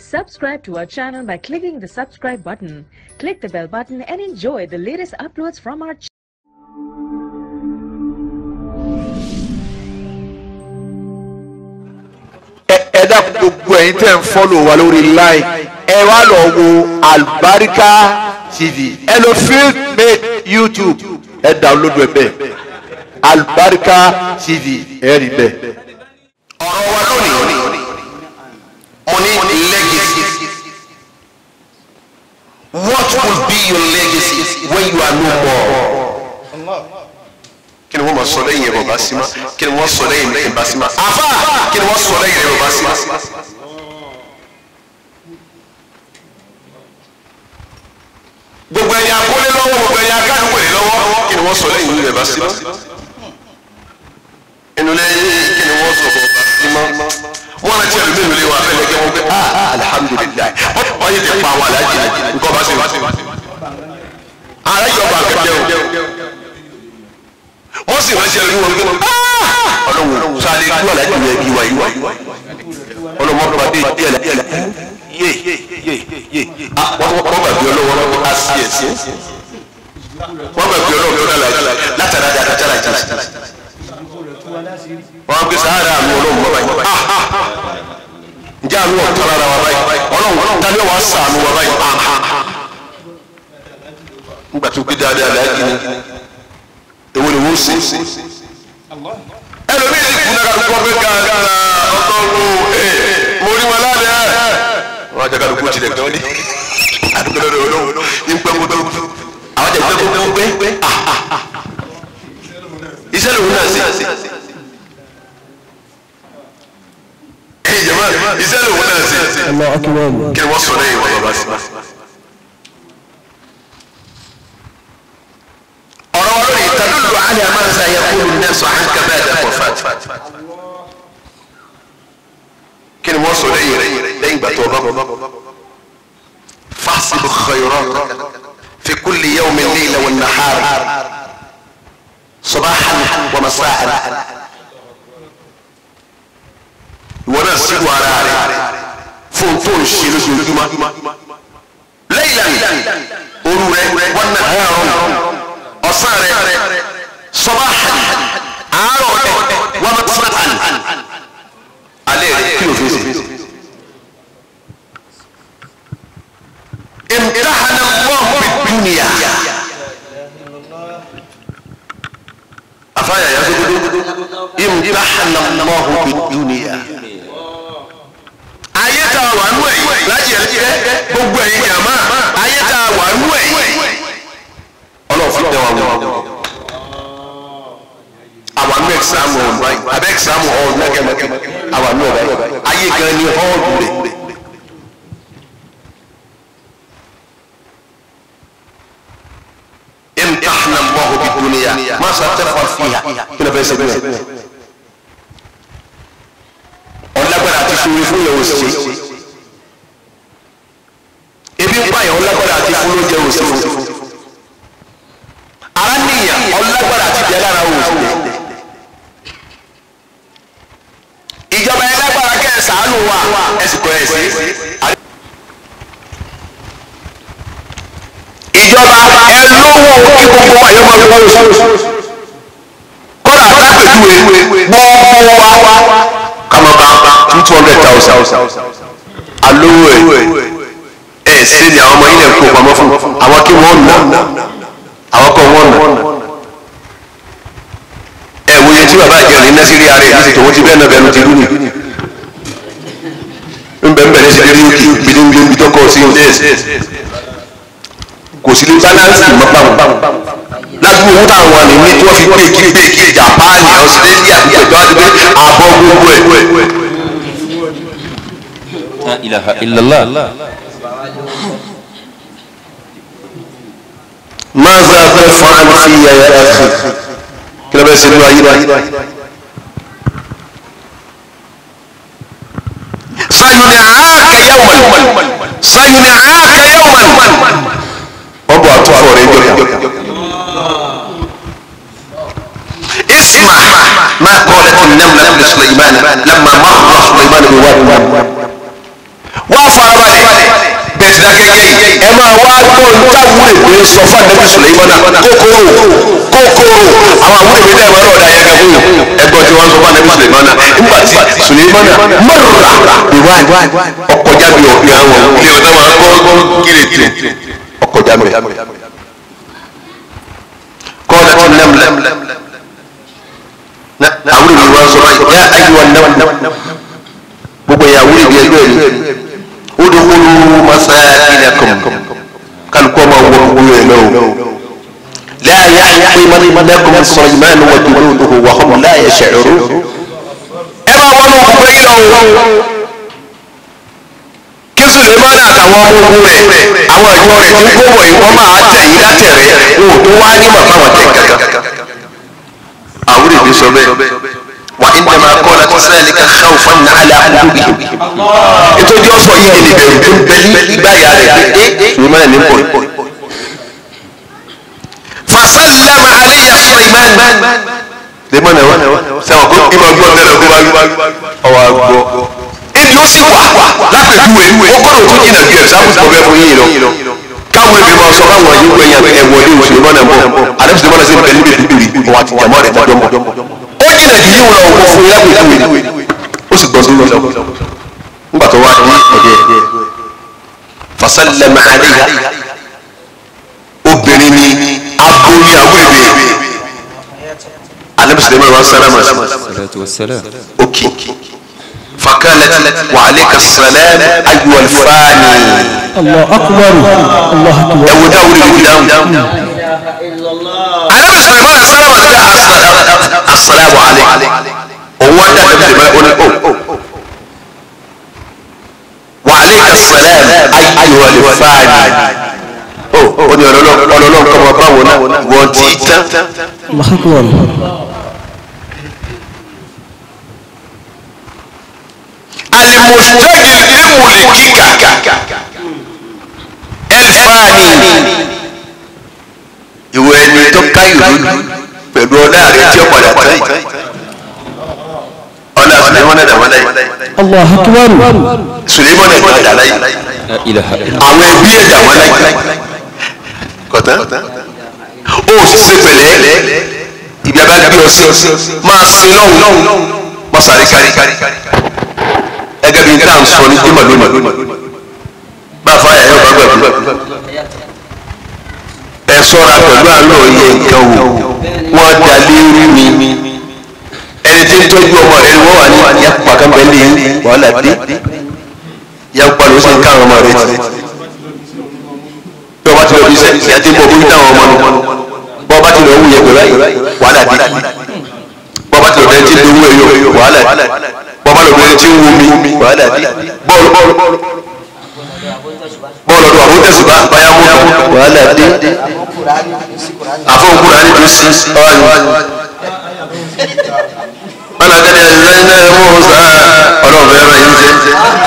Subscribe to our channel by clicking the subscribe button. Click the bell button and enjoy the latest uploads from our channel. Ẹ̀dá gbogbo ẹ̀yin tẹ́ ń follow wa lórí line ẹ wá lọ wo Alubarika TV ẹ lọ field made YouTube ẹ download ẹ bẹ́ẹ̀ Alubarika TV ẹ rí bẹ́ẹ̀. ọ̀rọ̀ wa lónìí mo ní legacy. What will be your legacy when you are no more? Kí ni wọ́n máa sọ lẹ́yìn ẹ̀rọ bá sí ma? Kí ni wọ́n sọ lẹ́yìn ẹ̀rọ bá sí ma? Àfà kí ni wọ́n sọ lẹ́yìn ẹ̀rọ bá sí ma? Gbogbo ẹ̀yin akólé lọ́wọ́, gbogbo ẹ̀yin akádùúgbò lè lọ́wọ́, kí ni wọ́n sọ lẹ́yìn ẹ̀rọ bá sí ma? Inú lẹ́yìn kí ni wọ́n sọ bọ̀ bá sí ma? Wọ́n rántí ẹ̀rọ mélòó lé wa fẹ́ lẹ́gẹ́ wọn pé alhamdulilayi wọ́n yé ti pa àwọn aláàjì nǹkan bá sí ma? Aláàjì ọba akẹ́kẹ́ o wọ́n sì ránṣẹ́ lórí wọn gbọ́n ọlọ́run sáré dúró aláàjì rẹ̀ bí wáyé ọlọ́run pàdé díẹ̀ yé wọ́n gbàgbé ọlọ́wọ́ wọn á sí ẹ̀sìn wọ́n gbàgbé ọlọ́wọ́ wọn látara dáadáa jẹ́ wọ́n gbé sàárà àmì ọlọ́run wọn báyìí ǹjẹ́ àmì ọ̀tọ́ lára wa báyìí ọlọ́run tàbí wàá sàánú wa báyìí nígbà tó gbé dáadáa aláàjì ni èwo ni wọ́n ṣe ẹlòmíì sì kú náà kó fẹ́ ká ọgọ́rùn mo rí wọn lálẹ́ wọn àjàkadì kú tilẹ̀ gan ni àdúgbò lọ́dọ̀ olóhùn ní pẹ́kúpẹ́ àwọn jẹ̀ pẹ́kúpẹ́ iṣẹ́ lòun náà ṣe ẹ̀yìn jẹ̀mọ́ iṣẹ́ lòun náà ṣe kí ni wọ́n sọ lẹ́yìn wọn bàbá sí. تدل على ماذا يقول الناس عنك بعد وفاتك كن وصل لين بتوبه فاحسب الخيرات في كل يوم الليل والنهار صباحا ومساء ونسيب على فوتون الشيء ليلا والنهار أصاري صباحا عارض ومساء عليه كيلو فيزي امتحن الله بالدنيا أفايا يا زبدو امتحن الله بالدنيا ayeta wanwe láti ẹ̀jẹ̀ gbogbo ẹ̀yin jàmá ayeta wanwe ọlọ́run fi tẹ́ wa wọ àwọn àmì ẹ̀sàmù ọ̀nbáyì abẹ́ ẹ̀sàmù ọ̀n mẹ́kẹ́mẹ́kẹ́ àwọn àmì ọ̀báyì ayé gan ni ọ̀ọ́dù rẹ̀ imtahana Allahu bid-dunya ma satafal fiha kí ló fẹ́ ṣe bẹ́ẹ̀ ọ̀lágbára àti fúnmi fún yẹn òsì ebi ń pààyàn ọ̀lágbára àti fún lóúnjẹ òsì araniya ọlágbára àti ìdíyẹ lára òsì ìjọba ẹlẹgbàrá kẹsàánù wa ẹsìkò ẹsì ìjọba ẹlówó kí gbogbo wa yóò máa gbọ́ oṣù kọ́ra lápẹ̀júwe gbogbo wa kàmọ́ba 200,000 alówó ẹ̀ sí ni àwọn ọmọ ilẹ̀ kó pamọ́ fún àwọn kí wọ́n nà àwọn kan wọ́n nà ẹ̀wò yẹn tí bàbá àjẹrìn iná sírí ara ẹ̀ ní tòun ti bẹ́ẹ̀ náà bẹ̀rù ti rú ni ń bẹ̀ ń bẹ̀rẹ̀ sí lérí òkè gbìdíngbé ibi tó kọ́ sí ilé kò sí ní bálánsì mọ́pàmù láti owó táwọn ní ní tí wọ́n fi gbé Japan Australia gbẹ̀dọ́ àti àbọ̀ gbogbo ẹ̀. La ilaha illallah. ماذا تفعل في يا أخي كلا بس الواجب سينعاك يوما أبو أطفال اسمع ما قالت النملة لسليمان لما مر سليمان بواد وفر dákẹ́jẹ́ yìí ẹ máa wá gbọ́ táwọn èdè sọ fún àdébí Sùlẹ́mánà kókóró àwọn àwọn èdè náà máa ń ọ̀dà yẹn fún ẹgbọ́n tí wọ́n sọ fún àdébí Sùlẹ́mánà nígbà tí Sùlẹ́mánà mọ̀rà ìwà ọkọjá bí ọ̀bí àwọn ilé ọ̀dọ́ máa ń gbọ́ kírètì ọkọjá mi kọ́ọ̀dà tí nẹ́mlẹ̀ àwọn èdè wọn sọ báyìí yá ayé wọn nẹ́mlẹ̀ gbogbo ìyàwó ìgbẹ́ ẹgbẹ́ rẹ̀ udkhulu masakinakum kálukọ́ máa wọ owó ẹ̀ lọ́wọ́ la yahtimannakum Sulaiman wa junuduhu wa hum la yash'urun ẹ máa wọ́n lọ́wọ́ gbogbo yìí lọ́wọ́ kí Sùlẹ́mánà àtàwọn ọmọ ogun rẹ̀ àwọn ìjọ rẹ̀ tí kò wọ̀ yìí wọ́n máa tẹ̀ yìí látẹ̀rẹ̀ wọn ò tó wá ní màmá wọn tẹ̀ kankan àwọn èdè sọ bẹ́ẹ̀. وإنما قالت ذلك خوفا على قلوبهم ètò ìjọ sọ yìí lè bẹ̀rù tó ń bẹ ní ìgbáyà rẹ̀ Suleiman ní bọ̀ فسلم علي سليمان lèmọ́nà wọ́n sẹ́wọ̀n kó ìmọ̀ gbọ́ tẹ́lẹ̀ kó wá ọwọ́ àgbọ̀ èdè ó sì wà lápẹ̀júwe ó kọ́ ló tún jìnnà ju ẹ̀sáàmù tó bẹ́ẹ̀ fún yìí lọ káwọn ebi máa sọ káwọn yìí wẹ̀yàn ẹ̀wọ̀lé Suleiman bọ̀ àdébù Suleiman sì bẹ̀rẹ̀ níbi ìdúgbìrì wà ti jàmọ́ rẹ̀ tọ́jọ́ mọ́ ó jìnnà jù yíwò lọ òkú fún lápẹ̀júwe ó sì gbọ́ sí lọ nígbà tó wá ní ọ̀dẹ́ fasallama alayha obìnrin ni aborí awébè alẹ́ Suleiman wa sálámà òkè فقالت وعليك السلام أيها الفاني الله أكبر الله أكبر أبو داود الكلام أنا سليمان السلام السلام عليك هو ده سليمان وعليك السلام أيها الفاني ó ní ọlọ́lọ́ kọ́mọ báwo náà wọ́n ti tán. الله أكبر المستجد لملكك الفاني ìwọ ẹni tó káyọ̀ lólu pẹ̀lú ọlá rẹ̀ tí ó padà tán yìí ọlá Suleiman ẹ̀dá wọn láyé الله أكبر Suleiman ẹ̀dá láyé àwọn ẹbí ẹ̀dá wọn láyé kọ̀tán ó sì ṣe pẹ̀lẹ́ ibi abá gbé ọ sí máa sin lọ́hùn máa sáré kárí ẹgẹ́ bíi tá à ń sọ ní jimá lónìí bá a fa ẹ̀yọ́ bá gbàgbé ẹ sọ́ra pẹ̀lú àlọ́ yẹ nǹkan wò wọ́n da lérí mi ẹni tí ń tọ́jú ọmọ rẹ wọ́n wà ní yàpá kábẹ́lì wàhálà dé yàpá ló sì ń ká ọmọ rẹ ti bí wọ́n bá ti lọ bí sẹ́ ìyá tí ń bọ̀ bóyá táwọn ọmọ nù bọ́ bá ti lọ wúyẹ pẹ̀lú wàhálà dé bọ́ bá ti lọ bẹ́ẹ̀ tí ń lo owó ẹ̀yọ wàhálà dé bọ́ọ̀lù obìnrin tí ń wú mi wàhálà dé bọ́ọ̀lù ọdún àwọn tẹ̀sùbá báyà mú wàhálà dé àfọ̀nkúra ní tó sí ọ̀hún wọn náà kẹ́ni ẹ̀sìn náà mú sá ọlọ́ọ̀fẹ́ rẹ̀ yín jẹ́.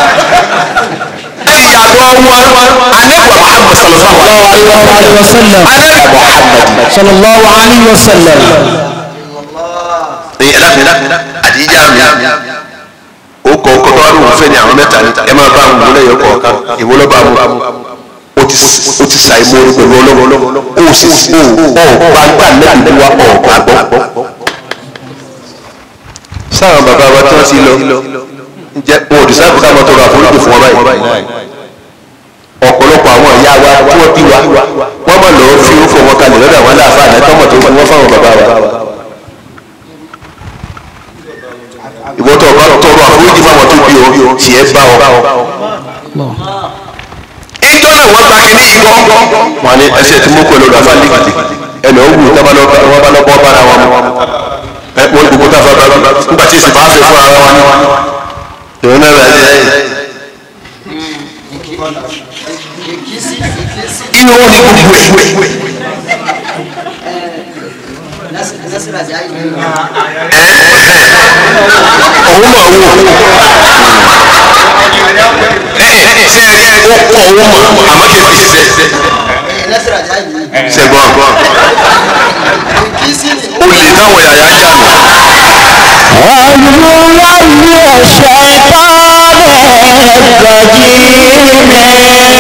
ìyàtọ̀ wọn anẹ́gbà Muhammad sallallahu alayhi wa sallam anẹ́gbà Muhammad sallallahu alayhi wa sallam. àdìjà mi ó kọ ọkọ tó wà lóun fẹ́ ni àwọn mẹ́ta ni ẹ máa bá àwọn ọmọlẹ yọ kọ̀ọ̀kan ìwọ lọ bá mu ó ti ṣàìmọ̀ pẹ̀lú ọlọ́wọ́ ó sì ọ̀gbà gbà lẹ́yìn wa ọ̀gbà gbọ́. sáwọn bàbá wa tí wọ́n ti lọ ǹjẹ́ wọn ò dì sáà ká máa tọrọ àforíjì fún wọn báyìí ọ̀pọ̀lọpọ̀ àwọn ìyá wa tí wọ́n bí wa wọ́n máa lọ́ọ́ fi ó fọ wọn kalẹ̀ lọ́dọ̀ àwọn aláàfáà àdàtọ́mọ̀ tó fún wọn fáwọn bàbá wa. ìwọ́tọ̀ ọba tọrọ àforíjì fáwọn tó bí ọ tiẹ̀ bá ọ. ìjọ náà wọ́n gba kínní ìgbọ́ wọn ni ẹsẹ̀ tí mo pẹ̀lú ọ̀dọ̀ afáàlì ẹnì ọ̀hún wọn bá lọ bọ́ bára wọn wọ́n gbogbo tá a fa bàbá nígbà tí èsì bá fẹ́ fún ara wọn ìwọ náà rà ẹ́ inú wọn ni gbogbo ẹ̀ òun mọ̀ owó ṣe ó kọ́ owó mọ̀ àmọ́ kí n fi ṣiṣẹ́ ṣẹ̀gbọ́n ó lè táwọn yàrá jà mí. أعوذ بالله من الشيطان الرجيم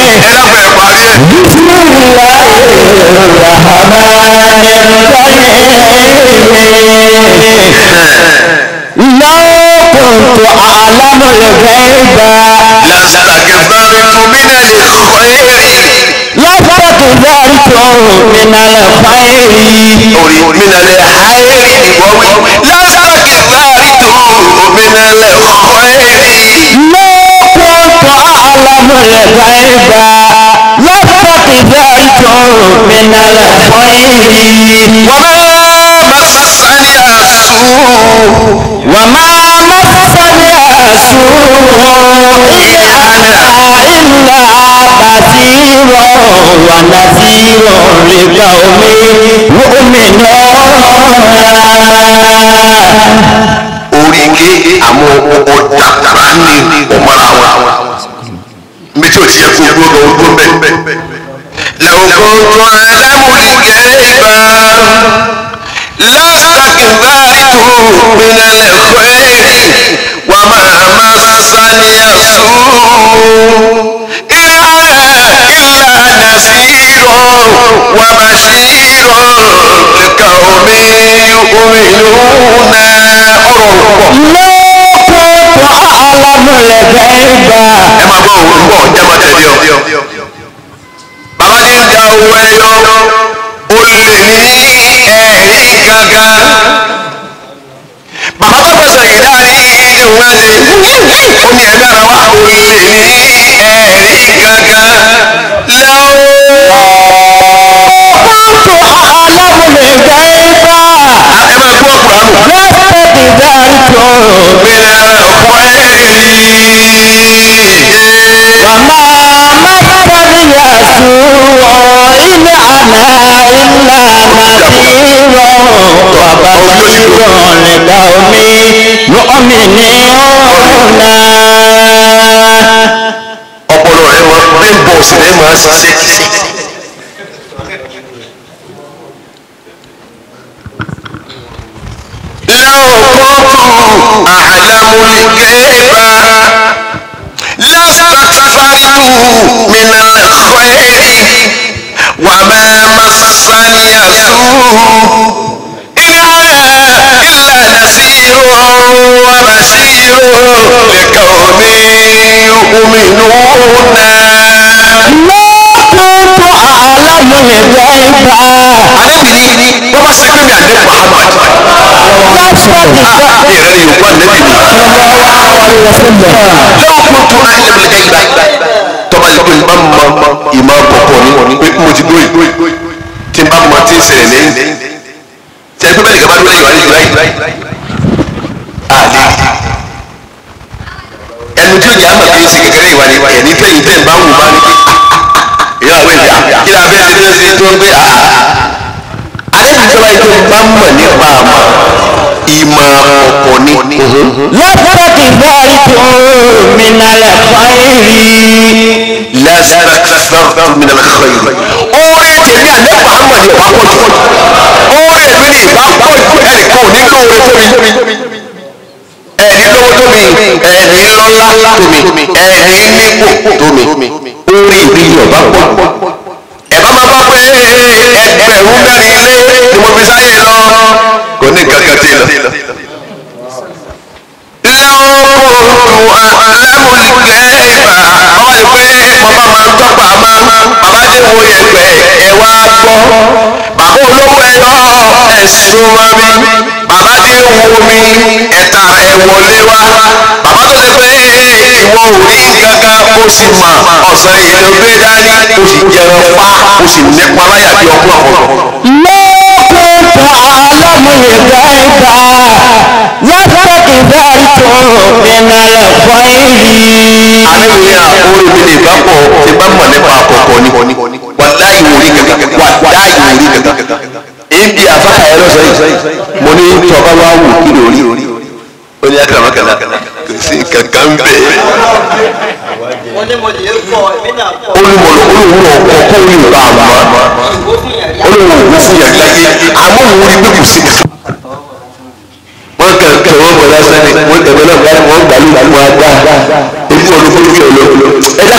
ẹ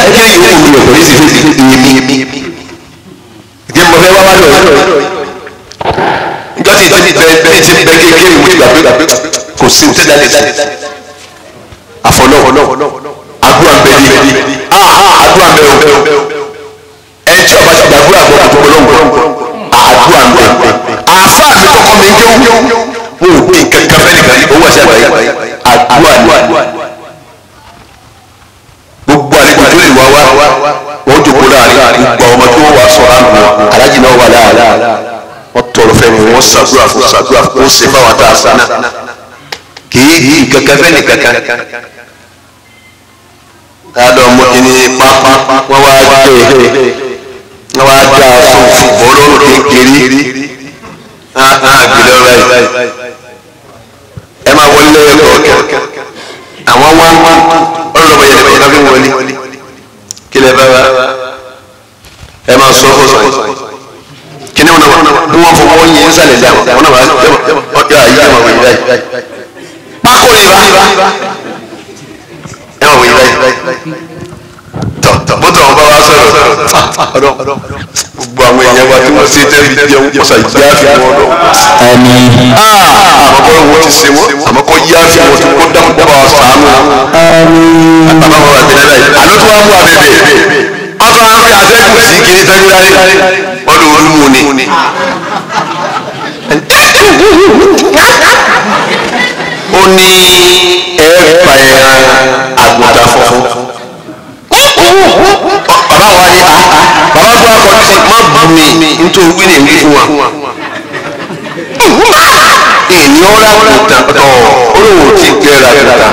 kí ni ìwé ìwé ọ̀pọ̀ yìí sì fi èmi ìgbé mọ̀ fẹ́ wá wá lọ́wọ́ njọ́ ti bẹ kékeré ìwé gbàgbé kò sí ní tẹ́lẹ̀ lẹ́sẹ̀ àfọlọ́ àdúrà bẹ́ẹ̀ ni àdúrà bẹ́ẹ̀ o ẹ tí ọba ti gbàgbé àgbọ̀ àgbọ̀ ọlọ́run àdúrà bẹ́ẹ̀ àfa mi kọ́kọ́ mi kéwú wọn ò dín kankan fẹ́ nìkan owó ẹ̀sẹ̀ àgbáyé àdúrà ni gbogbo àlejò tó lè wá wọ́n jòkó láàrin gbogbo ọmọ tó wà sọ̀rọ̀ àná alájì náà wà láàrin wọ́n tọrọ fẹ́ mi wọ́n ṣàdúrà fún wọ́n ṣe fáwọn tá a sá náà kìí kankan fẹ́ ní kankan káàdọ̀ ọmọ kìíní pápá wọ́n wá dá fún bọ́ọ̀lù kékeré àgbélé ọ̀rẹ́ ẹ máa wọlé ẹ̀kọ́ àwọn wá ọlọ́mọ yẹn lẹ́kọ̀ọ́ káfí wọlé kí lè bá wa ẹ máa sọ fún sọ kí ni wọn bí wọn fọwọ́ yẹn ń sàlẹ̀ dáhùn wọn náà wà ọjọ́ àyè ẹ máa wọ yìí báyìí pákó yìí bá ẹ máa wọ yìí báyìí tọ bótó wọn bá wa sọ̀rọ̀ ọ̀dọ̀ gbogbo àwọn èèyàn wa tí wọn ṣe tẹbi jẹun kọsà ìjà fi wọn lọ. àmọ́ kọ́ wọn ti ṣe wọn àmọ́ kọ́ yá fi wọn tó kó dáhùn kó bá wa sàánú. bàbá wa wà tẹ́lẹ̀ láyé àlọ́ tó wà mú abẹ́bẹ́ ọ̀tọ̀ àwọn àtẹ́kùn sí kiri tẹ́gbẹ́rẹ́ ọdún olúwo ni. ó ní ẹ̀ẹ́fà ẹ̀ràn àgùntàn funfun. bàbá wa ní bàbá tó wà kọjú sí má bù mí nítorí wí ní ìwé fún wa. ènìyàn rà kùtàn tọ̀ olówó ti gbéra kùtàn.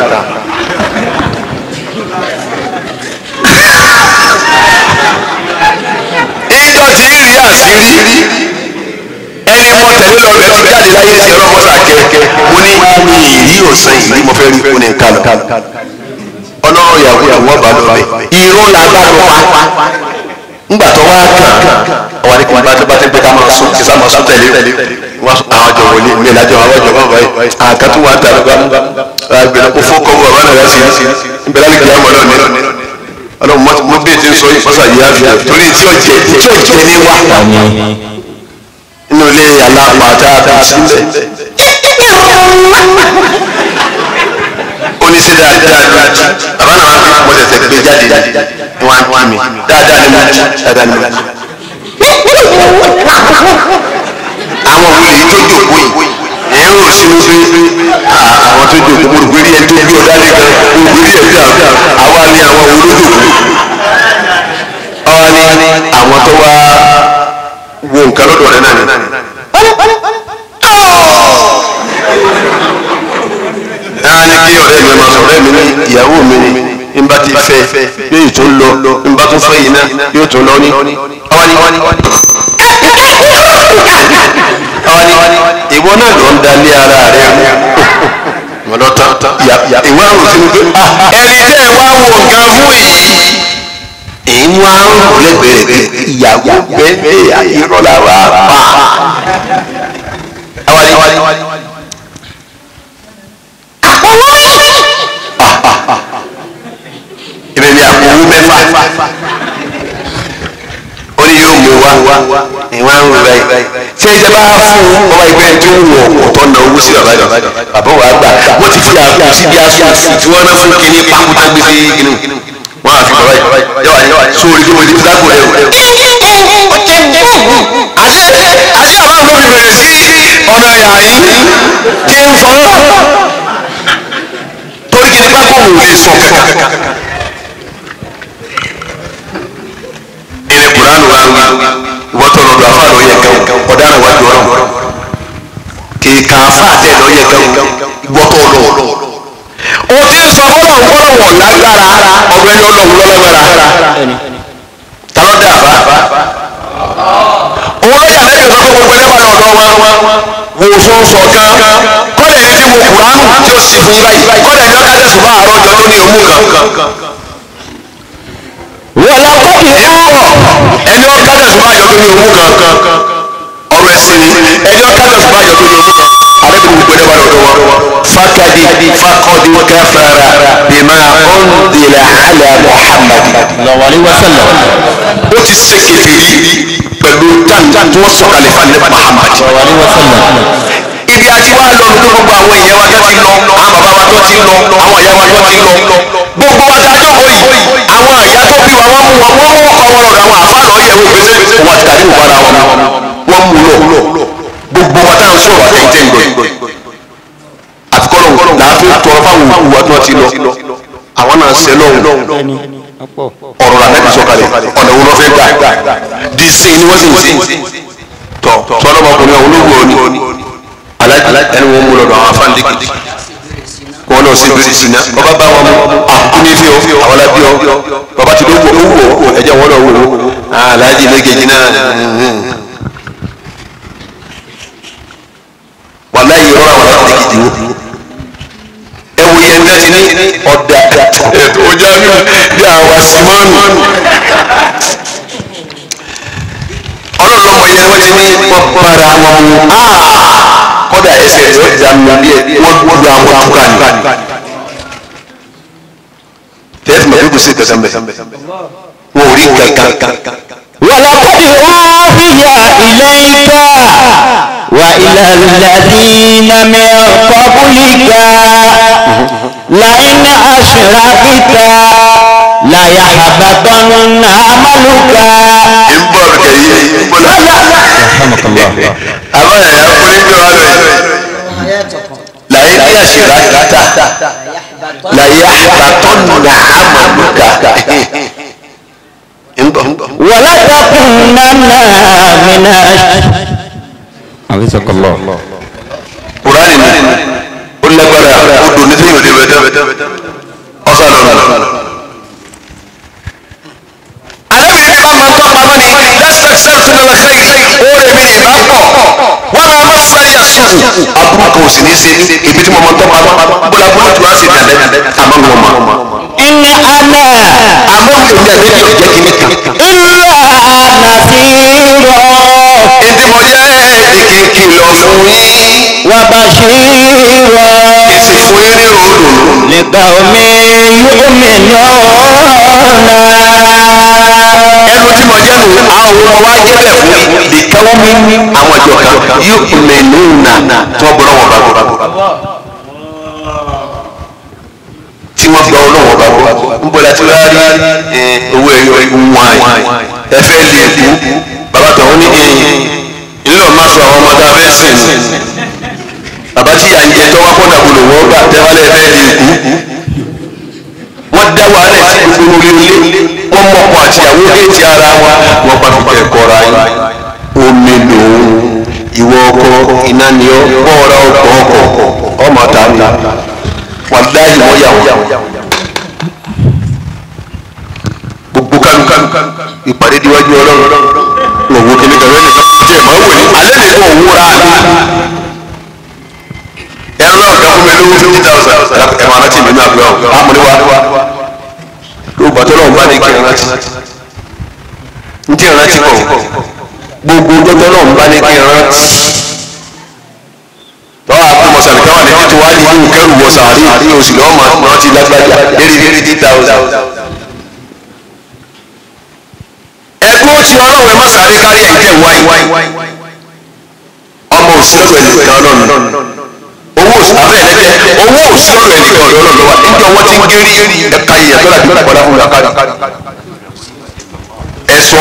ìjọ tí ń rí àṣírí ẹni mo tẹ̀lé lọ bẹ̀ ti jáde láyé sí ọlọ́mọsà kẹ̀kẹ́ mo ní ìrí òsàn ìrí mo fẹ́ rí fún ní kálọ̀ ọlọ́run yàgò yàgò ọba lọ bẹ̀ irú làgbàdo pa ńgbà tó wá kàn ọwọ́ ní kí n bá ti pé ká máa sùn kí sá máa sùn tẹ̀lé àwọn àjọ wòlé ilé ìlàjọ àwọn àjọ bá báyìí àkàtú wa ń tà lọ́gbà àgbẹ̀rẹ̀ kó fọ́ kọ́wọ́ bàbá náà sí ìbẹ̀rẹ̀ àlejò àwọn ọlọ́run ní ọlọ́run mo bí ti ń sọ yìí fọ́sà yìí á fi torí tí ó jẹ ní wá inú ilé alápàtà sílẹ̀ oníṣẹ́ dáadáa ló jí bàbá náà wá fi mo tẹ̀sẹ̀ gbé jáde ní wọ́n á mi dáadáa ni mo jí dáadáa ni mo jí. àwọn òwe yìí tó jòkó yìí èyí ò sí ní pé àwọn tó jòkó mo rò pé rí ẹ tó bí ọ̀dá lè gan mo rò pé rí ẹ dà àwa ni àwọn olójòkó àwa ni àwọn tó wá wo nǹkan lọ́dọ̀ rẹ̀ náà ni. ní kí ọ̀rẹ́ mi máa sọ̀rọ̀ mi ní ìyàwó mi ni n bá ti fẹ́ yóò tún lọ n bá tún fẹ́ yìí náà yóò tún lọ ní. ìwọ náà lọ ń dalé ara rẹ mọ̀lọ́ tán ìwọ àrùn sínú pé ẹni tẹ́ ẹ wá wo nǹkan fún yìí èyí wá ń rò lẹ́gbẹ̀ẹ́ ìyàwó bẹ́ẹ̀ ìrọ̀lá wa pa. ìbẹ̀ ni àpò owó mẹ́fà ó ní yóò mú wa ìwọ̀n àrùn rẹ̀ ṣé ìjẹ́ bá fún ọba ìgbẹ́ tó ń wọ̀ ọ̀tọ̀ náà owó sí bàbá wa gbà wọ́n ti fi àpò síbi aṣọ tí wọ́n náà fún kínní pákútà gbé sí inú wọ́n á fi bàbá yìí sórí kí wọ́n ti fi sáko rẹ̀ o. àṣé àwọn ọmọ mi bẹ̀rẹ̀ sí ọ̀nà ẹ̀yà yìí tí ń fọ́ torí kí ni pákó wò lè sọ kankan. ilẹ̀ kuranu wa wọ́tọ̀ lọ́dọ̀ afa lọ yẹ kan ọ̀daràn wájú ọ̀rọ̀ kì í ka afa tẹ̀ lọ yẹ kan wọ́tọ̀ lọ. o ti sọ fọlọ́ fọlọ́ wọ̀ lágbára ọbẹ̀ yọ lọ́wọ́ lọ́lágbára ta ló dé àfa. òun lọ́jà lẹ́yìn sọ fún gbogbo ẹ̀ wà lọ́dọ̀ wọn wò fún sọ̀kan kọ́lẹ̀ ní ti wo kuranu tí ó sì fún yín báyìí kọ́lẹ̀ ní ọ̀ká tẹ̀sùn bá àárọ̀ jọ lónìí òmù kan. wọ́n lọ kọ́ kí á pọ̀ ẹni ọ̀ká tẹ̀sùn bá àjọ lónìí òmù kan ọ̀rọ̀ ẹ̀sìn ni ẹni ọ̀ká tẹ̀sùn bá àjọ lónìí òmù kan àrẹ́bí gbogbo ẹ̀ wà lọ́dọ̀ wọn. fakadi káfara bima unzila ala ala Muhammad sallallahu alaihi wasallam. ó ti ṣe kèfèrí pẹ̀lú tàǹtà tí wọ́n sọ̀kalẹ̀ fún ní Muhammad sallallahu alaihi wasallam. ibi àti wá lọ ní gbogbo àwọn èèyàn wa tó ti lọ àwọn bàbá wa tó ti lọ àwọn ìyá wa tó ti lọ gbogbo wa tá a jókòó yìí àwọn ìyá tó bí wa wọ́n mú ọkọ wọn lọ́dọ̀ àwọn àfáàlọ́ yẹ̀ wò pé wọ́n ti tàbí ìwà ara wọn wọ́n mú lọ gbogbo wa tá a ń sọ̀rọ̀ àtẹ̀jẹ́ ìgbọ̀ àfikọ́lọ̀ làáfíà tọrọ fáwọn òkú wa tó ti lọ àwọn náà ṣe lọ́hùn ọ̀rọ̀ làmẹ́bí sọ̀kalẹ̀ ọ̀nà wo ló fẹ́ gbà di sí ni wọ́n sì ń sìn tọ̀ tọ́lọ́mọkùnrin ọ̀hún olóògbé òní alájí ẹni wọn mú lọ́dọ̀ àwọn afáǹdé gidi wọn náà ṣe bèrè sí náà bàbá bá wọn mú àkúní fi ọ àwọn alábí ọ bàbá ti lóko owó ẹ̀jẹ̀ wọn náà wò ó alájí lẹ́gẹ̀ẹ́jì náà wàláyé ọ̀rọ̀ àwọn alájí gidi wò ẹwù yẹn náà ti ní ọ̀dà ọjà mi bí àwọn asimọ́nù ọlọ́lọ́mọ yẹn wọ́n ti ní wọ́n bára wọn mú kọ́dà ẹsẹ̀ rẹ̀ ó dà mí bí wọ́n gbọ́dọ̀ àwọn túkà ní tẹ́lẹ̀ mọ̀ bí kò sí kẹsàn bẹ̀ wọ́n ò rí kankan. ولقد أوحي إليك وإلى الذين من قبلك لئن أشركت ليحبطن عملك. رحمك الله. لئن أشركت ليحبطن عملك ولتكونن من حفظك الله. قرآن قل لك ولا قل نسيم لبدا أصلا أنا من إمام من طبعني لست أكثرت من الخير أولي من إمام وما مسني السوء أبوك وسنيسي إبتم من طبعني بلا بلوت واسي دلد أمامهما إن أنا أمام النبي جاكينيكا إلا نذير إنت مجاهد كيلو فوي وبشير إسفويني رودو لقوم يؤمنون. ẹnu tí mo jẹ́ nu àwọn ọmọ wa jẹ́ bẹ̀ fún mi káwọ́ mi àwọn ìjọ kan yóò mẹ́nu nà tí wọ́n gbọ́ wọn bá gbọ́ tí wọ́n gbọ́ ọlọ́wọ́ bá gbọ́ ń bọ̀ láti wá rí owó ẹ̀yọ wáìn ẹ̀fẹ́ lè kú bàbá tó ń ní ìlú máa sọ àwọn ọmọdé abẹ́ sìn bàbá tí à ń jẹ tó wá kó dàbòlò wọ́n gbà tẹ́wálẹ̀ ẹ̀fẹ́ lè kú wọ́n dá wàhálà sí gbogbo orí ilé wọ́n mọ̀kọ́ àti àwọn èjì ara wa wọ́n bá fi tẹ̀ kọ́ra yín omi lòun ìwọ ọkọ iná ni ọ bọ́ọ̀rọ̀ ọkọ̀ ọmọ ta ni wàláyé wọ́n yà wọ́n gbogbo kálukálù ìpàdé díwájú ọlọ́run òwò kìnnìkan rẹ nìkan jẹ́ ìmọ̀ wò ní alẹ́ nìkan òwò ra ẹ̀rọ ọ̀gá fún mi lówó 50,000 ẹ̀mọ̀ aláti mi náà gbọ́ àmúríwá ló bàtọ́ lọ́wọ́ bá ní kí n rántí n tí n rántí kọ̀ gbogbo dọ́tọ́ lọ́wọ́ bá ní kí n rántí lọ́wọ́ àpamọ́ sàlùkà wà níbi tó wá ní ìlú kẹrù wọ sàárì ní oṣù lọ́wọ́ máa rántí lágbájá lérí 50,000. ẹgbẹ́ ó ti ọlọ́wọ́ ẹ má sáré kárí ẹ̀ jẹ́ wáyé ọmọ òsínlọ́wọ́ ẹ̀ nìkan ọlọ́run owó abẹ́ ẹ̀lẹ́jẹ́ owó òsínlọ́wọ́ ẹ̀ nìkan ọlọ́run lọ́wọ́ níjọ wọ́n ti ń gérí ẹ̀ka ìyẹn tó dàbí ìpàdé fún ìyàkárí ẹ̀sọ́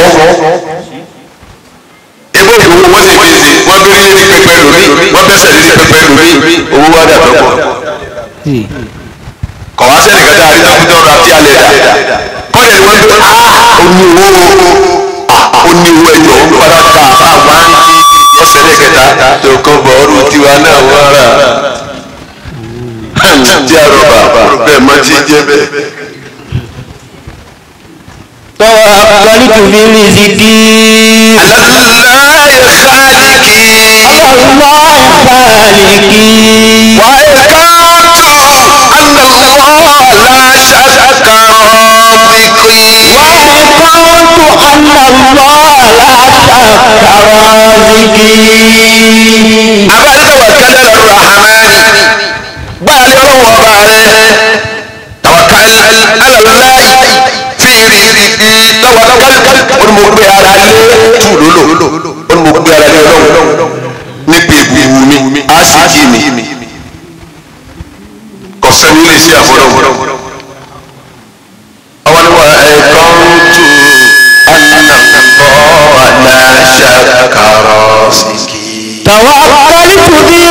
ebe ìdòwò wọ́n sì gbèsè wọ́n gbé lérí pẹpẹ lórí wọ́n bẹ́sẹ̀ lérí pẹpẹ lórí owó wá dà tọ́pọ̀ kọ̀ wá sẹ́ni kẹta àrídọ́kútọ́ ọ̀rọ̀ àti alẹ́ dà kọ́lẹ̀ ni wọ́n gbé ó ní owó ẹ̀jọ̀ ń padà ká àbá ń bí lọ́sẹ̀lẹ̀ kẹta tó kọ́ bọ̀ ọrú tiwa náà wọ́n rà jẹ́ àrọ̀bà bẹ́ẹ̀ má ti jẹ́ bẹ́ẹ̀. توكلت في رزقي الله خالقي الله خالقي وأيقنت أن الله لا شك رازقي وأيقنت أن الله لا شك رازقي أبا توكل الرحمن بالغ وبارك توكل على الله riziki tawakkal on mo gbé ara lé tu lolo on mo gbé ara lé Ọlọ́run níbi ìbùwù mi á sì jí mi kò sẹ́ni lè ṣe àfọlọ́wọ́ àwọn ni wọ́n ẹ̀kọ́ tó anamọ́ aláṣàkàrọ̀ síkì. توكلت بالله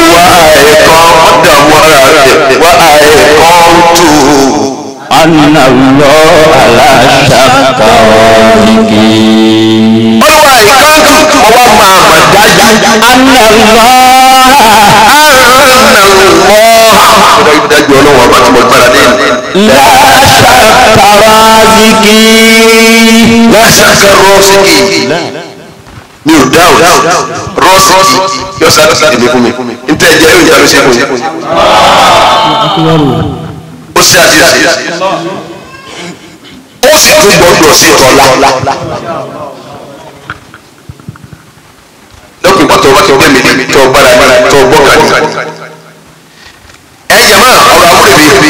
أن الله لا شك رازقي أن لا شك رازقي mi ò dáhùn rọ́ọ̀sì yọ sáré ìdílé fún mi níta ẹ̀jẹ̀ yóò jáde sí fún mi ó ṣe àṣìṣe ó sì tún gbọdọ̀ sí tọ́lá lópin pàtó wá tó gbẹ̀mí tó gbára tó gbọ́kàdé ẹ̀jẹ̀ máa ọ̀rọ̀ àbúrò mi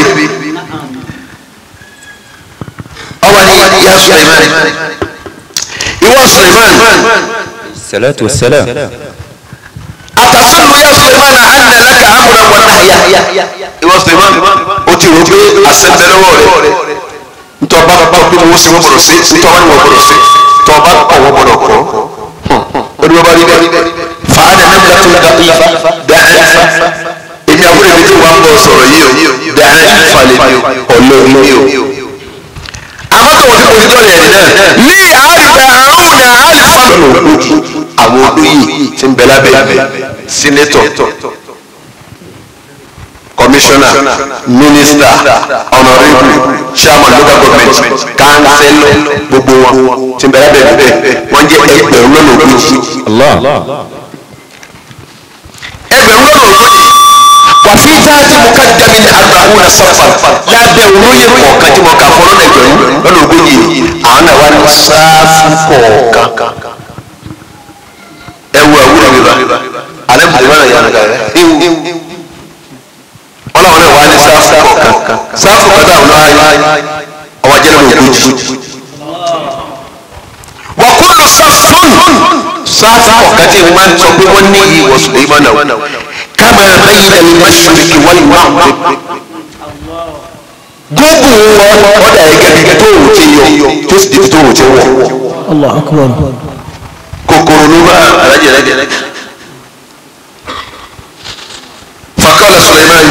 ọwọ́ ni ìyá Suleiman ìwọ Suleiman. الصلاة والسلام أتظن يا سليمان أن لك أمرا ونهيا يا سليمان أتيرو أسندلو ntọba kọkọ wo si wọbọdọ se ntọba ni wọbọdọ se tọba kọ wọbọdọ kọ ọdún bá rí bẹ fàánà nàbìlà tó da ìfà dáhà èmi àbúrò mi tí wọn bọ sọ̀rọ̀ yìí o dáhà ìfà lè mi o ọlọ́run mi o. àwọn tó wọ́n ti kò ní tọ́lẹ̀ ẹ̀ náà ní àríbẹ̀ àrùn náà àlìfà lòlù àwọn olóyè tí ń bẹ lábẹ́ sínétọ̀ kọmíṣánná mínísítà ọ̀nàrẹ́bù chairman local government kánsẹ́lọ̀ gbogbo wọn tí ń bẹ lábẹ́ wọ́n jẹ́ ẹgbẹ̀rún lọ́nà ogójì. ẹgbẹ̀rún lọ́nà ogójì wàfi dáàtì mo ká dàbí ní àgbàwò na sọ́fà lábẹ́ olóyè kọ̀ọ̀kan tí mo kà fọ́ lọ́nà ẹgbẹ̀rún lọ́nà ogójì àwọn náà wà ní sáfù kọ̀ọ̀kan. ẹwù àwùrọ̀ mi bá alẹ́ bùdó wọn yà nígbà rẹ̀ ewu ọlọ́run náà wà ní sáfù kọ̀ọ̀kan sáfù kọ̀ọ̀kan àwọn náà ọwọ́ jẹ́ lọ́nà ogójì. wà kúlù sáfùn sáfù kọ̀ọ̀kan tí wọ́n sọ pé wọ́n ní ìwọ̀ Suleiman náà kama bayna al-mashriqi wal-maghrib gbogbo wọn ọ̀dà ẹ̀gẹ́ bíi tóòrò tí yọ tó sì di tóòrò tí wọ̀. Allahu Akbar. kòkòrò ló bá alájẹ rẹ. fakala Suleiman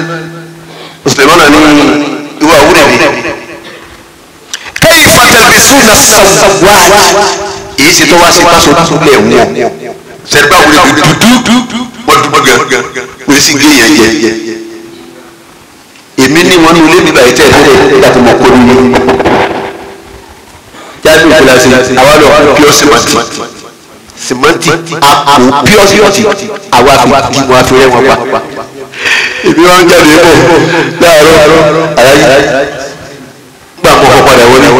ní ìwà àwúrẹ̀ mi. kayfa talbisuna as-sawwat èyí sì tó wá sí pásọ tó lẹ̀ wọ̀ sẹ́dá àwúrẹ̀ mi dúdú wọ́n dúpọ̀ gan wọ́n sì gé yẹn jẹ. èmi ní wọn ní olé mi báyìí tẹ̀ ẹ́ nígbà tí mo kó ní jáde òkúlàsí àwa lọ pure simanti àpò pure simanti àwa fi kí wọn fi rẹ wọn pa. èmi wọn jáde bọ̀ láàárọ̀ aláyé gbà mọ́ ọkọ̀ padà wọlé.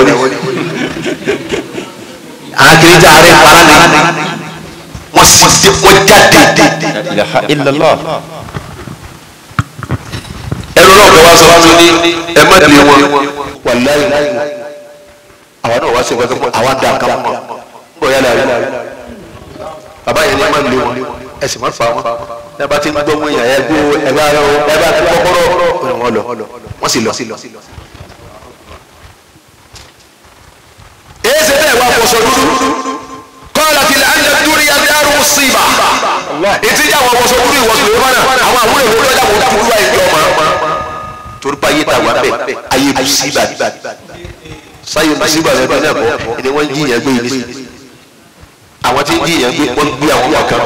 àkèrè jà rẹ̀ para ni wọ́n sì dé wọ́n jáde. ilaha illallah. ẹnu náà kọ́ wá sọ fún mi ní ẹ má lé wọn wàláyé àwa náà wá sí ìgbà tó mọ àwa dà ká mọ ń bọ̀ yálà rí bàbá yẹn ní ẹ má lé wọn ẹ sì má fà wọn ẹ bá ti ń gbọ́ wọn yàn ẹ gbó ẹ bá ti kọ́kọ́rọ́ wọn lọ wọ́n sì lọ. èyí ṣe bẹ́ẹ̀ wá fọṣọ dúdú kọ́lá tilẹ̀ ẹ̀ ń dúró yá dárú síbà ètí ìjà àwọn fọṣọ dúdú ìwọ̀sùn lè fọ́nà àwọn àwúrẹ̀ wọ́n lọ́jà kó dàbò olúwa ìjọ ọmọ torípa ayé ta wà bẹ́ẹ̀ ayé musiba sáyé musiba rẹ̀ bẹ́ẹ̀ náà bọ̀ ẹni wọ́n ń jiyàn gbé ilé àwọn tí ń jiyàn gbé wọ́n gbé àwọn ọ̀kan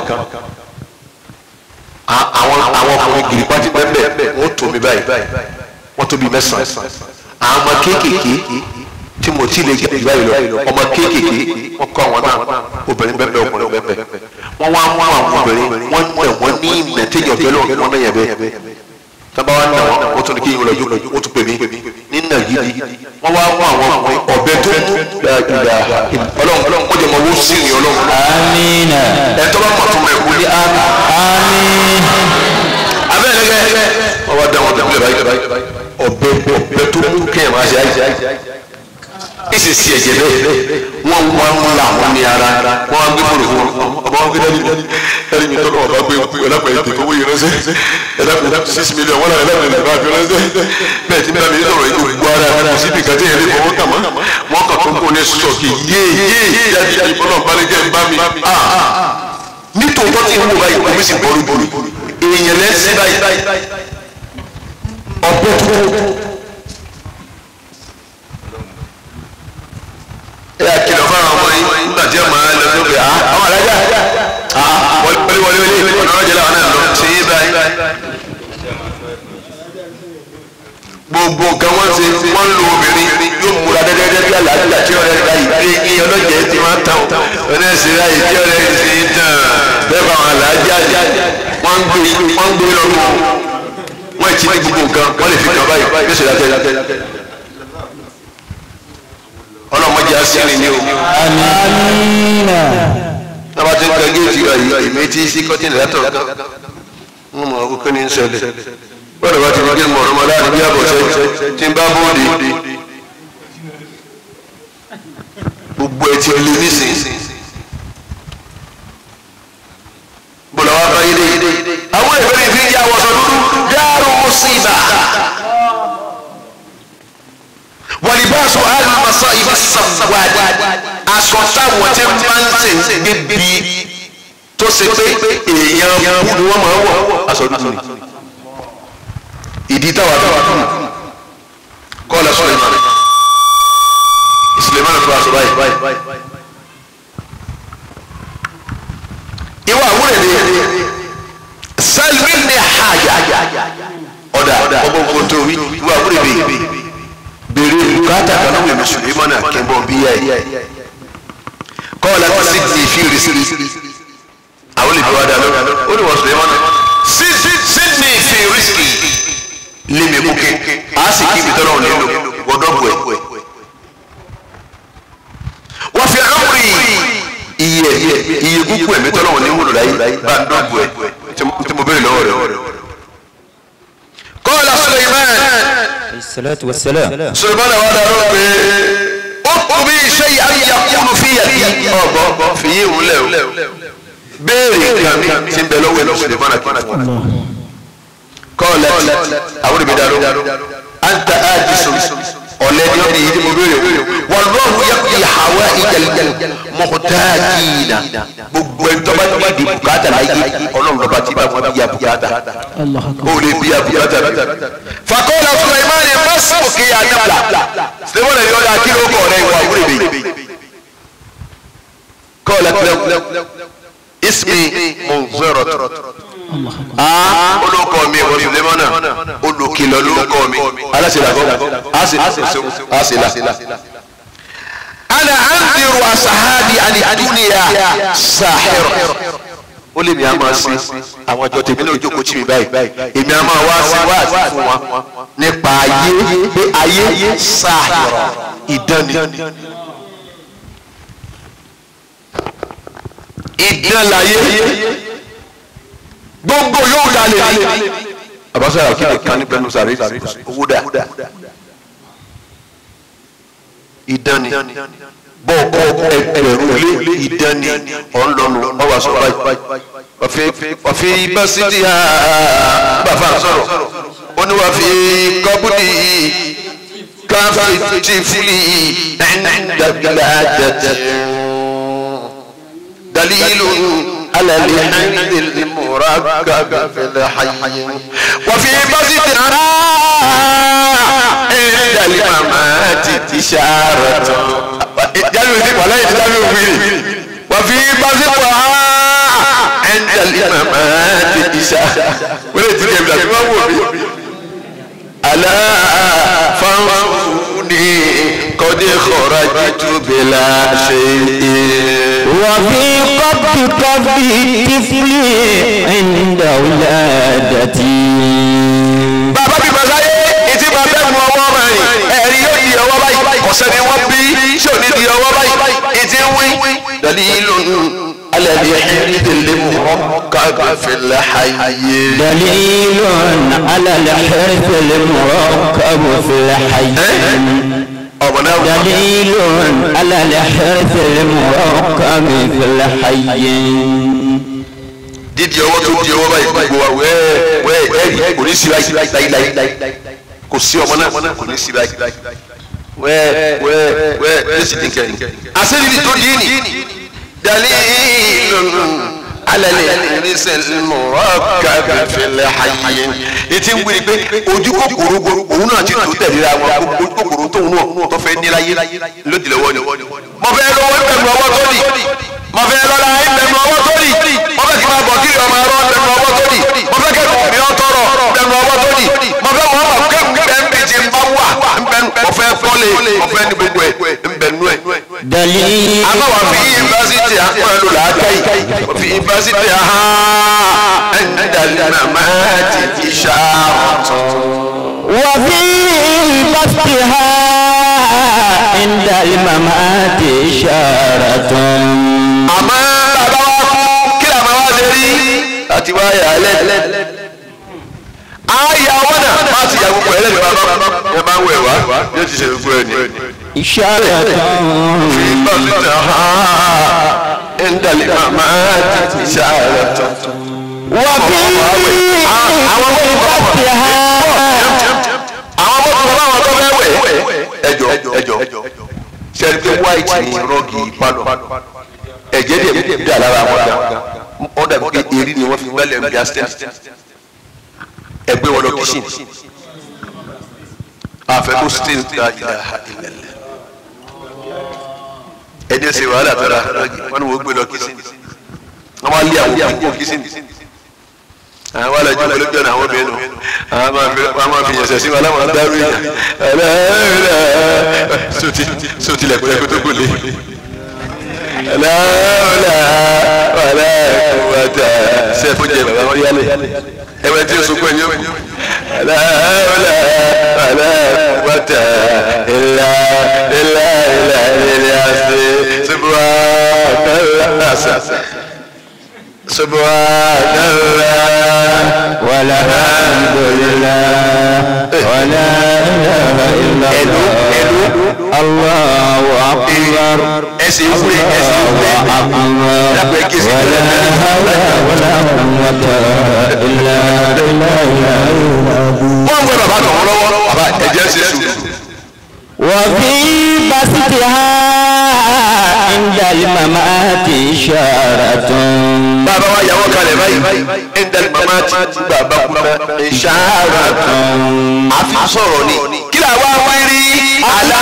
àwọn ọkùnrin gírí pátí bẹ́ẹ̀ wọ́n tó mi báyìí wọ́n tó bí mẹ́sàn-án àwọn ọmọ kéékèèké tí mo ti lè gbé báyìí lọ ọmọ kéékèèké wọ́n kọ́ àwọn náà obìnrin bẹ́ẹ̀ ọkùnrin bẹ́ẹ̀ wọ́n wá mú àwọn obìnrin wọ́n nà wọ́n ní ìmẹ̀tẹ́yọ̀ bẹ́ẹ̀ lọ́wọ́ wọn náà yẹ bẹ́ẹ̀ tábà wá nà wọ́n tún ní kí n lọ jó wọ́n tún pè mí ní nà gidi wọ́n wá mú àwọn ọkùnrin ọ̀bẹ tó mú ọlọ́run kó jẹ́ mọ owó sí ìrìn ọlọ́run. amiina. ẹ̀ tọ́ bá mọ̀ tó mọ̀ ẹ̀kú ní àmín. abẹ́rẹ́ wọ́n wá dá wọn dàbílẹ̀ báyìí ọ̀bẹ tó mú kéèyàn máa ṣe àìsí isi si ẹ̀jẹ̀ bẹ́ẹ̀ wọ́n wá ń la àwọn ní ara wọ́n á gbé fòrò fún ọba wọn gbé dání mi tọ́lọ́ ọba gbé ọlọ́pàá ètò ìfowó yìí ránṣẹ́ ẹ̀dàpọ̀ 6 million wọ́n náà ẹ̀dàpọ̀ ìbá fi ránṣẹ́ bẹ́ẹ̀ tí bá mi sọ̀rọ̀ ètò ìgbọ́ ara kò síbi kan tí ẹ̀rí fọwọ́ kà mọ́ wọ́n kà tó ń kó ní sọ̀kì yéé jáde ìbọ́lọ̀ balẹ̀jẹ́ ń bá mi nítòótọ́ tí ń wò báyìí omi sì bọ́ọ̀lù èèyàn lẹ́sìn báyìí ọ̀pọ̀ tó ẹ àkìlọ̀ fún àwọn ọmọ yìí nígbà tí ẹ máa lọ lóbi àwọn alájà wọlé ọ̀nà ọ̀jẹ̀ làwọn náà lọ ṣe yé báyìí gbogbo nǹkan wọ́n ṣe wọ́n lo obìnrin yóò múra dẹ́dẹ́dẹ́ bí aláàbíà tí ọ̀rẹ́ rẹ̀ yìí pé ní ọlọ́jẹ̀ ti máa tàn ọ̀nà ẹ̀sìn rẹ̀ yìí tí ọ̀rẹ́ rẹ̀ ṣe ń tàn bẹ́ẹ̀ bá àwọn aláàjà wọ́n gbé lọ́rùn wọ́n ti ní gbogbo nǹkan wọ́n lè fi kàn báyìí yóò ṣe látẹ̀ ọlọ́mọdé asírin ni o. Amina. Nàbà tí ń ka géètì rà yìí èmi tí sí kọ́tìnì látọ̀ kan ń mọ òkú ní ṣẹlẹ̀ gbọ́dọ̀ bá ti fi gé mọ̀ọ́rọ́ máa láàrin bí àbọ̀ṣẹ́ tí ń bá bóde gbogbo ẹ̀ tí ó lé nísìn bọ̀dọ̀ wá bá yédè àwọn ìbéèrè fi ń yá wọ̀sán dúdú dáàrú mùsíbà. wàlíbáṣọ àlùmọ̀sọ ìbísàwádìí aṣọ táwọn tí wọ́n máa ń ṣe bíbí tó ṣe pé èèyàn bú ni wọ́n máa ń wọ̀ aṣọ dúdú ni ìdí táwa táwa dùn kọ́lá Suleiman tó aṣọ báyìí ìwà àwúrẹ̀ ni sẹ́lmi ní àyà ọ̀dà ọmọ ogun tó wí ìwà àwúrẹ̀ bèèrè bùkátà kan náà wẹ̀ Suleiman kẹ́ńbọ̀ bíyà yìí kọ́ọ̀lá ti sí ti fi rìsì àwọn olùdó wa dà lọ́wọ́ ó ní wọ́n Suleiman sí ní fi rìsì lémi kókè á sì kí ibi tọ́lọ́ nílò gbọ́dọ̀ bù ẹ̀ wọ́n fi àmúrí iye kúkú ẹ̀mí tọ́lọ́ ní wúlò láyé bá ń dọ̀ bù ẹ̀ tí mo bẹ̀rẹ̀ lọ́wọ́ rẹ̀ kọ́ọ̀lá Suleiman As-salatu was-salam. Suleiman wa dà lọ́wọ́ pé bí iṣẹ́ yìí ayakunu fi yàtí ọ̀bọ̀ fi yí òun lẹ̀ o béèrè nǹkan tí ń bẹ lọ́wọ́ ẹ̀ lọ́sọ̀rọ̀ ìmọ̀nà kí n fún un. kọ́ọ̀lẹ̀ àwọn ìbí dàrú anta ajisu ọ̀lẹ́ni ọ̀dẹ yìí ni mo béèrè wallahu yaqdi hawaijal muhtajina gbogbo ẹ̀ tọ́ba tí di bùkátà láyé ọlọ́run lọ́ba tí bá wọn bí ya bùkátà ó lè bí ya bùkátà rẹ̀. fakọ́lá Suleiman masuk ya nabla Suleiman yóò dá kí ló kọ̀ ọ̀rẹ́ ìwà wúrẹ̀ bẹ́ẹ̀. kọ́ọ̀lá ismi munzirot olùkọ́ mi wọ́n Suleiman olùkìlọ̀ olùkọ́ mi aláṣẹ̀dàgọ́ àṣìlá. ana anziru asahabi ani duniya sahir ó lè mi a máa ṣe àwọn ọjọ́ tèmi náà jókòó tì mí báyìí èmi a máa wá sí wáàsí fún wa nípa ayé pé ayé sahir ìdánni ìdánláyé gbogbo yóò dalè ní abasara kíni kan ní pẹ̀lú sàrí owó dà ìdánni bọ́ọ̀kọ́ ẹgbẹ̀rún lé ìdánni ọ̀nlọ́nu ọwà sọ báyìí wàfi básítì ha bàfà sọ̀rọ̀ ó ní wàfi kọ́bùdì káfí tìfìlì ẹ̀ńdàgbàdà dalilu على الحمد المركب في الحي وفي بسط عند الممات إشارة وفي بسط عند الممات إشارة ألا فانفوني قد خرجت بلا شيء وفي قبض طفلي عند ولادتي. bàbá bí masáyé ìtì máa bẹ́ẹ̀ mú ọwọ́ báyìí ẹ̀rí yóò di ọwọ́ báyìí ọ̀sẹ̀ ni wọ́n bí tí ò ní di ọwọ́ báyìí ìtì ń wí. dalilun ala al-hirth al-murakkab fi al-hayy. dalilun ala al-hirth al-murakkab fi al-hayy. دليل على الحرث المركب في الحي dídì ọwọ́ tó di ọwọ́ báyìí gbogbo wa ẹ̀rí kò ní sí láyé kò sí ọmọ náà kò ní sí báyìí lẹ́sìn ní kẹrin. àṣírí tó di ní dalilun ala al-hirsi al-murakkab fil hayy. etí ń wuli pé ojú kòkòrò òun náà ti tó tẹ̀lé àwọn ojú kòkòrò tóun náà tó fẹ́ ní láyé lódì lọ́wọ́ ni. mo fẹ́ lọ́wọ́ ìbẹ̀rù ọwọ́ tó di mo fẹ́ lọ́la ìbẹ̀rù ọwọ́ tó di mo fẹ́ kí n máa bọ̀ kí ọmọ ẹ̀rọ ìbẹ̀rù ọwọ́ tó di mo fẹ́ kẹ́kọ̀ọ́ mi ọ́ tọrọ ìbẹ̀rù ọwọ́ tó di mo fẹ́ wọ́n mọ̀ kẹ́kẹ́ ń bì tí ń bá wà mo fẹ́ fọ́lé mo fẹ́ ní gbogbo ẹ̀ ń bẹ̀ nú ẹ̀. àmọ́ wà fi yunifásitì àpọ̀lù làákàyè fi yunifásitì ẹ̀ńdàlímàmáàtì ìṣàrọ̀tọ̀. wà fi bàtìhà ẹ̀ńdàlímàmáàtì ìṣàrọ̀tọ̀. àmọ́ bàbá wa kú kí làmọ́ wa ṣe rí àti wáyà lẹ́lẹ́. àyà wọn náà má ti yà gbogbo ẹlẹ́dẹ̀ wa ẹ máa ń wẹ̀ wá yóò ti ṣe gbogbo ẹ̀ ní. ìṣàrọ̀tọ̀. fi bàtìhà ẹ̀ńdàlímàmáàtì ìṣàrọ̀tọ̀. wà fi bàtìhà. àwọn ọmọ tó fẹ́ wẹ̀ ẹjọ́ sẹ́ni pé white ni rọ́ọ̀gì pálọ̀ ẹ̀jẹ̀ díẹ̀ dà lára wọn gan wọ́n dàbí pé èrí ni wọ́n fi gbẹ́lẹ̀ ń bí astem ẹgbẹ́ wọn lọ kíṣìn àfẹ́kù stain ta ilaha illallah ẹni ṣe wàhálà tọ́ra wọn ni wọ́n gbé lọ kíṣìn wọ́n máa lé àwọn òkú kíṣìn àwọn alájọ olóògbé náà àwọn obìnrin nù àwọn máa fi yẹsẹ̀ sí wọn aláwọ̀ dárú ìyá sotí lẹ́kọ̀ọ́ tó gbòlè aláwọ̀lá wàlá wàtà sẹ́fún jẹ bàbá wọn yálẹ̀ ẹ̀wẹ̀ tí o sunkún ẹ̀yọ́ kù aláwọ̀lá wàlá wàtà ilà àṣẹ subhanallah walhamdulillah wala ilaha illallah Allahu akbar Allahu akbar wala hawla wala quwwata illa billah. wọ́n gbé bàbá tó lọ́wọ́ bàbá ẹ̀jẹ̀ ṣe sùn. wà fi basitiha inda al-mamati isharatun. bàbá wa yàwó kalẹ̀ báyìí inda al-mamati bàbá kúta isharatun. àfi sọ̀rọ̀ ni kí la wá wí rí àlá.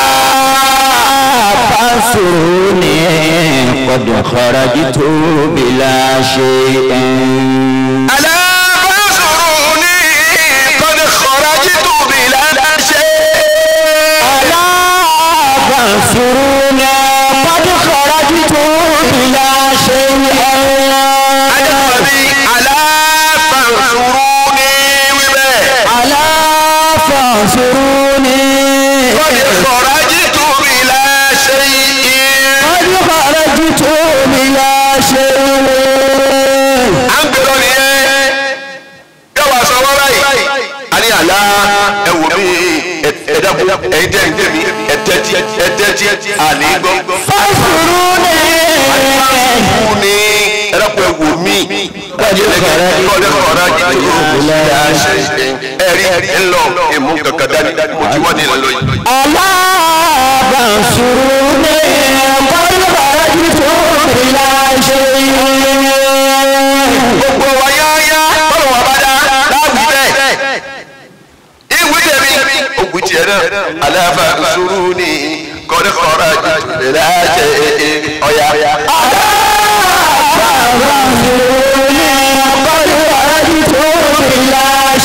fansuruni qad kharajtu bila shay'in. àlá fansuruni qad kharajtu bila shay'in. àlá fansuruni qad kharajtu bila shay'in. Ajikobi àlá fansuruni wíbẹ̀. àlá fansuruni. qad kharajtu bila shay'in. qad kharajtu bila shay'in. à ń gbèrò nìyẹn yóò wá sọ wọ́n báyìí. a ní àlá ẹ wò mí ẹ̀dàkùn ẹ̀yin tẹ́ ẹ̀ mi ẹ̀tẹ́tí àní gbọ́. fansuruni. fún ni ẹ̀dàkùn ẹ wò mí kọ́dé kọ́ra jìjì ẹ̀rí ńlọ ìmú kankan dání mo ti wá ní ìlọ yìí. àlá fansuruni qad kharajtu bila shay'in. gbogbo wa yáyá bọ́lá wà bá dá láàbù bẹ́ẹ̀. ìwé tẹ̀mí ògùn tiẹ̀ náà aláfa sùúrù ni kọ́dé kọ́ra jìjì láṣẹ ọ̀yà. fansuruni qad kharajtu bila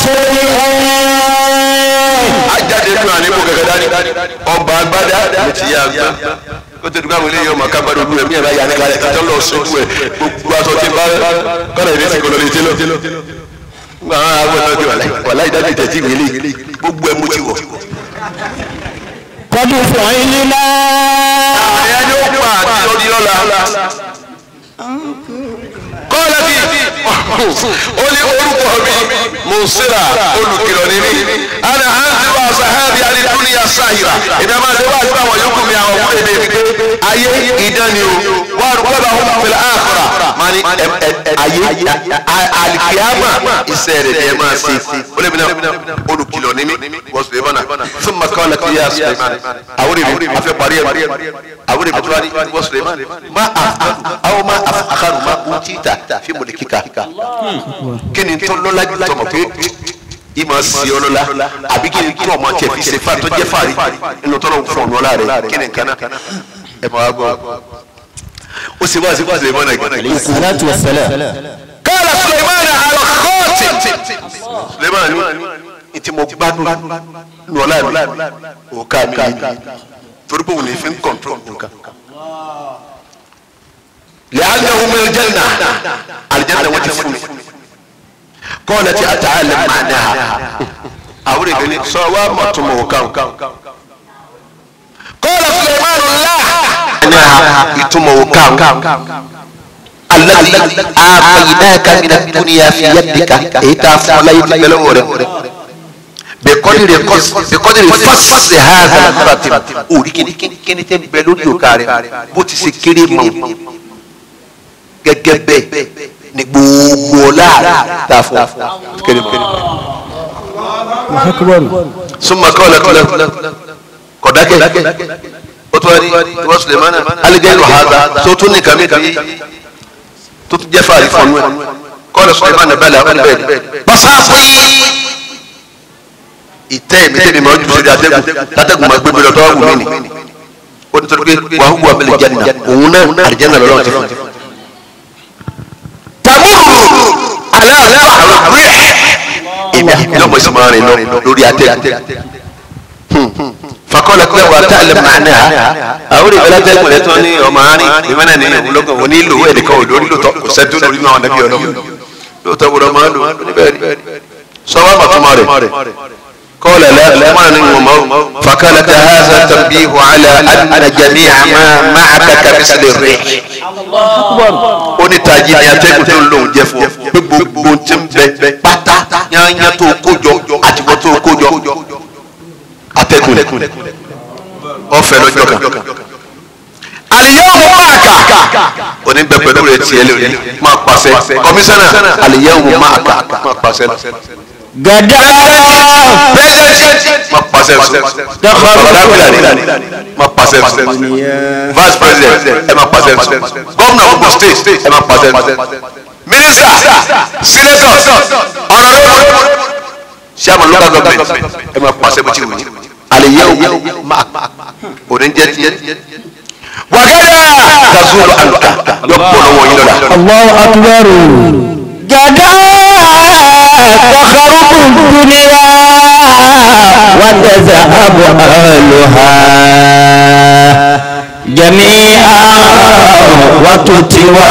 shay'in. ajáde nínú àníkó kẹkẹ dání ọba agbádá ti yá gbá kó tó dùgbà wọlé yọmọ kábàdé ojú ẹ mí ẹ bá yà ní kalẹ̀ kátó lọ sójú ẹ gbogbo aṣọ tí n bá kọ́nà ìdí sìnkú lórí télò máa wọ lọ́dún wàláì dájú ìtẹ̀tí ìwélé gbogbo ẹ mú ti wọ̀. qad fu'ilna. ẹ̀yà ni ó pa àti lọ́dí lọ́la kọ́lá bí ó ní orúkọ mi Musira olùkìlọ̀ ní mi ana àǹtí wa sahabi aliduniya sahira ìdá máa ṣe wá sí àwọn yòókù mi àwọn ọmọdé mi pé ayé ìdánni o wà á rúkọ́ bá wọn fil akhirah máa ní ayé alikiyama iṣẹ́ rẹ̀ ni ẹ máa ṣe ó lè bìnà olùkìlọ̀ ní mi wọ́n Sulemana fún makọ́lá tí yá Sulemana àwọn èmi afẹ́ parí ẹ̀ àwọn èmi tó wá ní wọ́n Sulemana má àwọn má àkàrù má kú títà fi mọ̀lẹ́ kíkà kí ni tó lọ́lá jù tọmọ pé ìmọ̀ sí ọlọ́lá àbí kí ni tó ọmọ tẹ̀ fi ṣe fà tó jẹ́ fàrí nínú tọ́lọ̀ fún ọ̀nà ọ̀la rẹ̀ kí ni nǹkan náà ẹ̀ máa gbọ́ ó sì wá sí Sulemana gẹ́gẹ́. Salatu wassalam. Kala Sulemana al-Khatim Sulemana ni tí mo gbádùn nù ọ̀la mi òkà mi torí pé òun ní fi ń kọ̀ntrol nǹkan. لأنه من الجنة الجنة وتفوني قالت أتعلم معناها أوريك لي صوامة موكان قال سليمان الله معناها يتموكان الذي آتيناك من الدنيا في يدك إتاف ليت بلور بقدر فص هذا الخاتم أوريك كنت بلوري وكاري بوتي سكري مو gẹ́gẹ́ bẹ́ẹ̀ ni gbogbo láàrin ta fún kéré-kéré. súnmọ́ kọ́ lẹ́kọ́lẹ́ kọ̀dákẹ́ ó tún wá ní ìwọ Sulemana alẹ́gẹ́rù hàdá tó tún ní kàmí kàmí tó tún jẹ́ fàárí fọ́nú ẹ̀ kọ́ lẹ́ Sulemana bẹ́ẹ̀ lẹ́wọ́n bẹ́ẹ̀ ni. bọ́sà fún ìtẹ́ mi tẹ́mi máa ń jù sí atẹ́gùn tátẹ́gùn máa gbé mi lọ tọ́wọ́ wù mí ni ó ní torí pé wàhùn wà mẹ́lẹ̀ jẹ́nà òun náà àlìjẹ́nà lọ́lọ́run ti fún mi. لما يسمعني لوري أتى فقالت له أتعلم معناها أولي بلا تقول لتوني ومعاني بمعنى أني أقول ونيلو هو اللي كون لوري لو سدون لوري ما النبي لو تقول ما له صوابة تماري قال لا ما نمو فقالت هذا تنبيه على أن جميع ما معك كمثل الريح oni taji ni atẹ́gùn tó ń lòun jẹ fún ọ gbogbo tí ń bẹ pátá yányá tó kójọ àtìwọ́ tó kójọ atẹ́gùn ọ̀fẹ́ lọ́jọ́ kan àlìyáwó máa kà oní bẹ pẹ̀lú rẹ̀ tiẹ̀ lórí máa pàṣẹ kọmíṣánná àlìyáwó máa kà máa pàṣẹ lọ. Gada president máa pàṣẹ lọ. máa pàṣẹ lọ. vice president ẹ máa pàṣẹ lọ. gómìnà gbogbo state ẹ máa pàṣẹ lọ. minister senator honorable chairman local government ẹ máa pàṣẹ bó ti wù yín. àlìyáwó máa kà oní jẹ tiẹ̀. وكذا تزول عنك يقبل ويلنا الله أكبر جدا تخرب الدنيا وتذهب أهلها جميعا وتتوى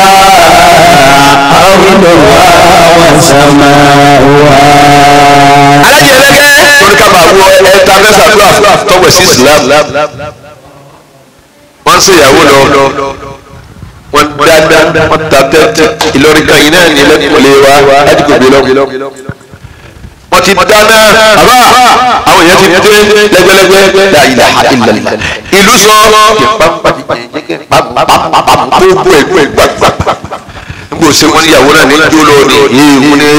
أرضها وسماؤها torí ká máa wọ ẹta mẹ́sàdúrà tọwọ́ sí Islam wọ́n ṣe ìyàwó lọ wọ́n dáadáa wọ́n ta tẹ́tẹ́ Ìlọrin kan yìí náà ní lẹ́kùnlé wa Ajikobi lọ wọ́n ti dáná àbá àwọn èèyàn ti dé lẹ́gbẹ́lẹ́gbẹ́ la ilaha illallah ìlú sọ gbogbo ẹgbẹ́ gbàgbà nígbà òsè wọn ìyàwó náà ní jóló ní ìhun ní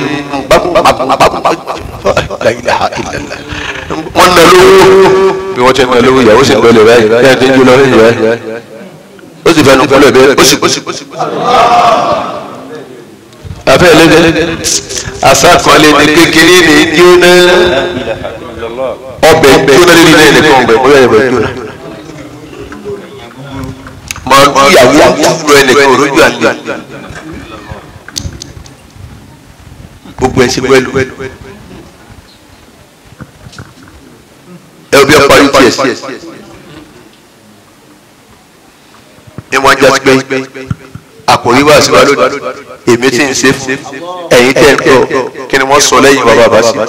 la ilaha illallah wọ́n nà lówó bí wọ́n ti nà lówó ìyàwó sì lọlẹ̀ báyìí bẹ́ẹ̀ ti ń jóló ní ìyàwó ó sì fẹ́ẹ́ nu kọ́lẹ̀ bẹ́ẹ̀ ó sì afẹ́ ẹlẹ́dẹ́ asakọ̀ọ́lẹ̀ ní kékeré ní jóná ọbẹ̀ jóná lórí náà nìkan ọbẹ̀ ó yẹ ọbẹ̀ jóná mọ ìyàwó fúnra ẹnìkan òrójú àlè gbogbo ẹ̀ sí wẹ́lú ẹ bí ọ̀pá yìí tiẹ̀ sí ẹ wọ́n já sí pé àkòrí wà sí wa lónìí èmi tí ń ṣe fún ẹ̀yin tẹ́ ń kọ́ kí ni wọ́n sọ lẹ́yìn bàbá bá sí.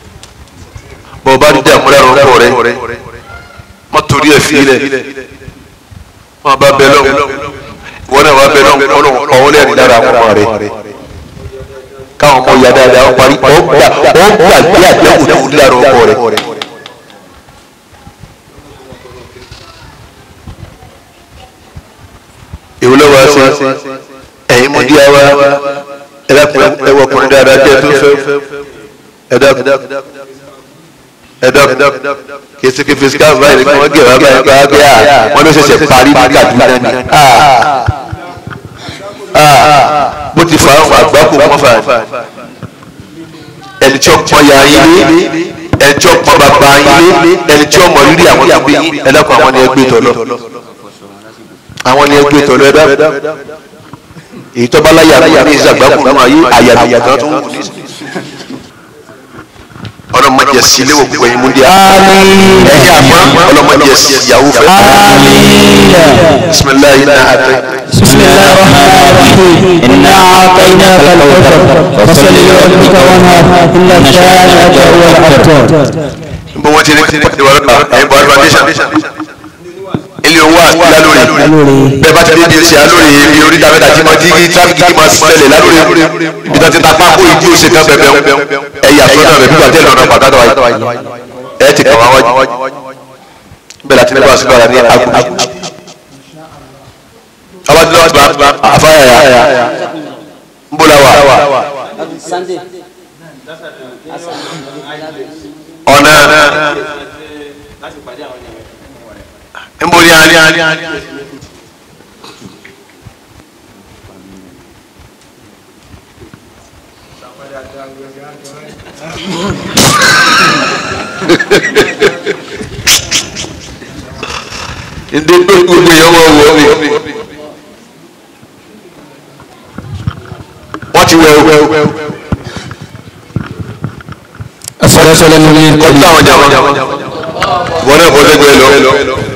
bọ́ bá dídá múlá ọkọ rẹ má torí ẹ̀ fi ilẹ̀ wọn bá bẹ lọ́wọ́ wọn náà wá bẹ lọ́wọ́ ọ̀hún lẹ́rìí lára àwọn ọmọ rẹ̀ káwọn ọmọ ya dáadáa wọn parí ọgbà gbé àdéhùn tó lára ọkọ rẹ̀. èwo lọ́wọ́ ṣe ẹ̀yin mú díẹ̀ wá ẹwọ́ ọkùnrin dáadáa jẹ́ tó fẹ́ ẹ̀dọ́ kìsìkì fisikal báyìí ni wọ́n gé wá báyìí bá gbé wọ́n ló ṣẹ̀ṣẹ̀ parí ní Kaduna ni bó ti fa àwọn àgbákò wọn fà ẹni tí ó pọn ya yín lé ẹni tí ó pọn bàbá yín lé ẹni tí ó mọ rírì àwọn tó bí yín ẹlẹ́kùn àwọn ni ẹgbẹ́ tọ̀lọ̀ àwọn ni ẹgbẹ́ tọ̀lọ̀ ẹ̀dá èyí tó bá láyà ní ìṣàgbákò náà yí àyàdùyà kan tó ń wù ní ọlọmọdé sílé wò gbogbo ìmúdí ẹyẹ àmọ́ ọlọmọdé sí ìyàwó fẹ́. bisimilayi iná àtẹ. bisimilayi rahman inna a'tainaka al-kawthar fasalli li rabbika wanhar inna shani'aka huwal abtar. n bọ wọn ti ní ìwà lọ́la ẹ̀yin bọ̀ foundation ilé owó àti lálórí bẹ́ẹ̀ bá ti dé di oṣù alórí ibi orí tàbí àti mọ tí tráfíkì ti máa ṣẹlẹ̀ lálórí ibi tó ti ta pákó ìdí oṣù kan bẹ̀bẹ̀ ẹ̀yà sọ́nà rẹ̀ bíbá tẹ́lẹ̀ ọ̀nà pàtàkì wáyé ẹ̀ ti kàn wá wájú bẹ́ẹ̀ láti nípa àṣìkò ní agbègbè abájú lọ́wọ́ bá àfáyà ń bó la wà ọ̀nà ń bó ní alẹ́ ndé tó gbogbo yẹn wọ́n wọ́ mi wọ́n ti wẹ̀ wẹ̀ asalaamaaleykum ní ọjọ́ àwọn jàmọ́ wọ́n náà bọ́ sẹ́gbẹ̀ẹ́ lọ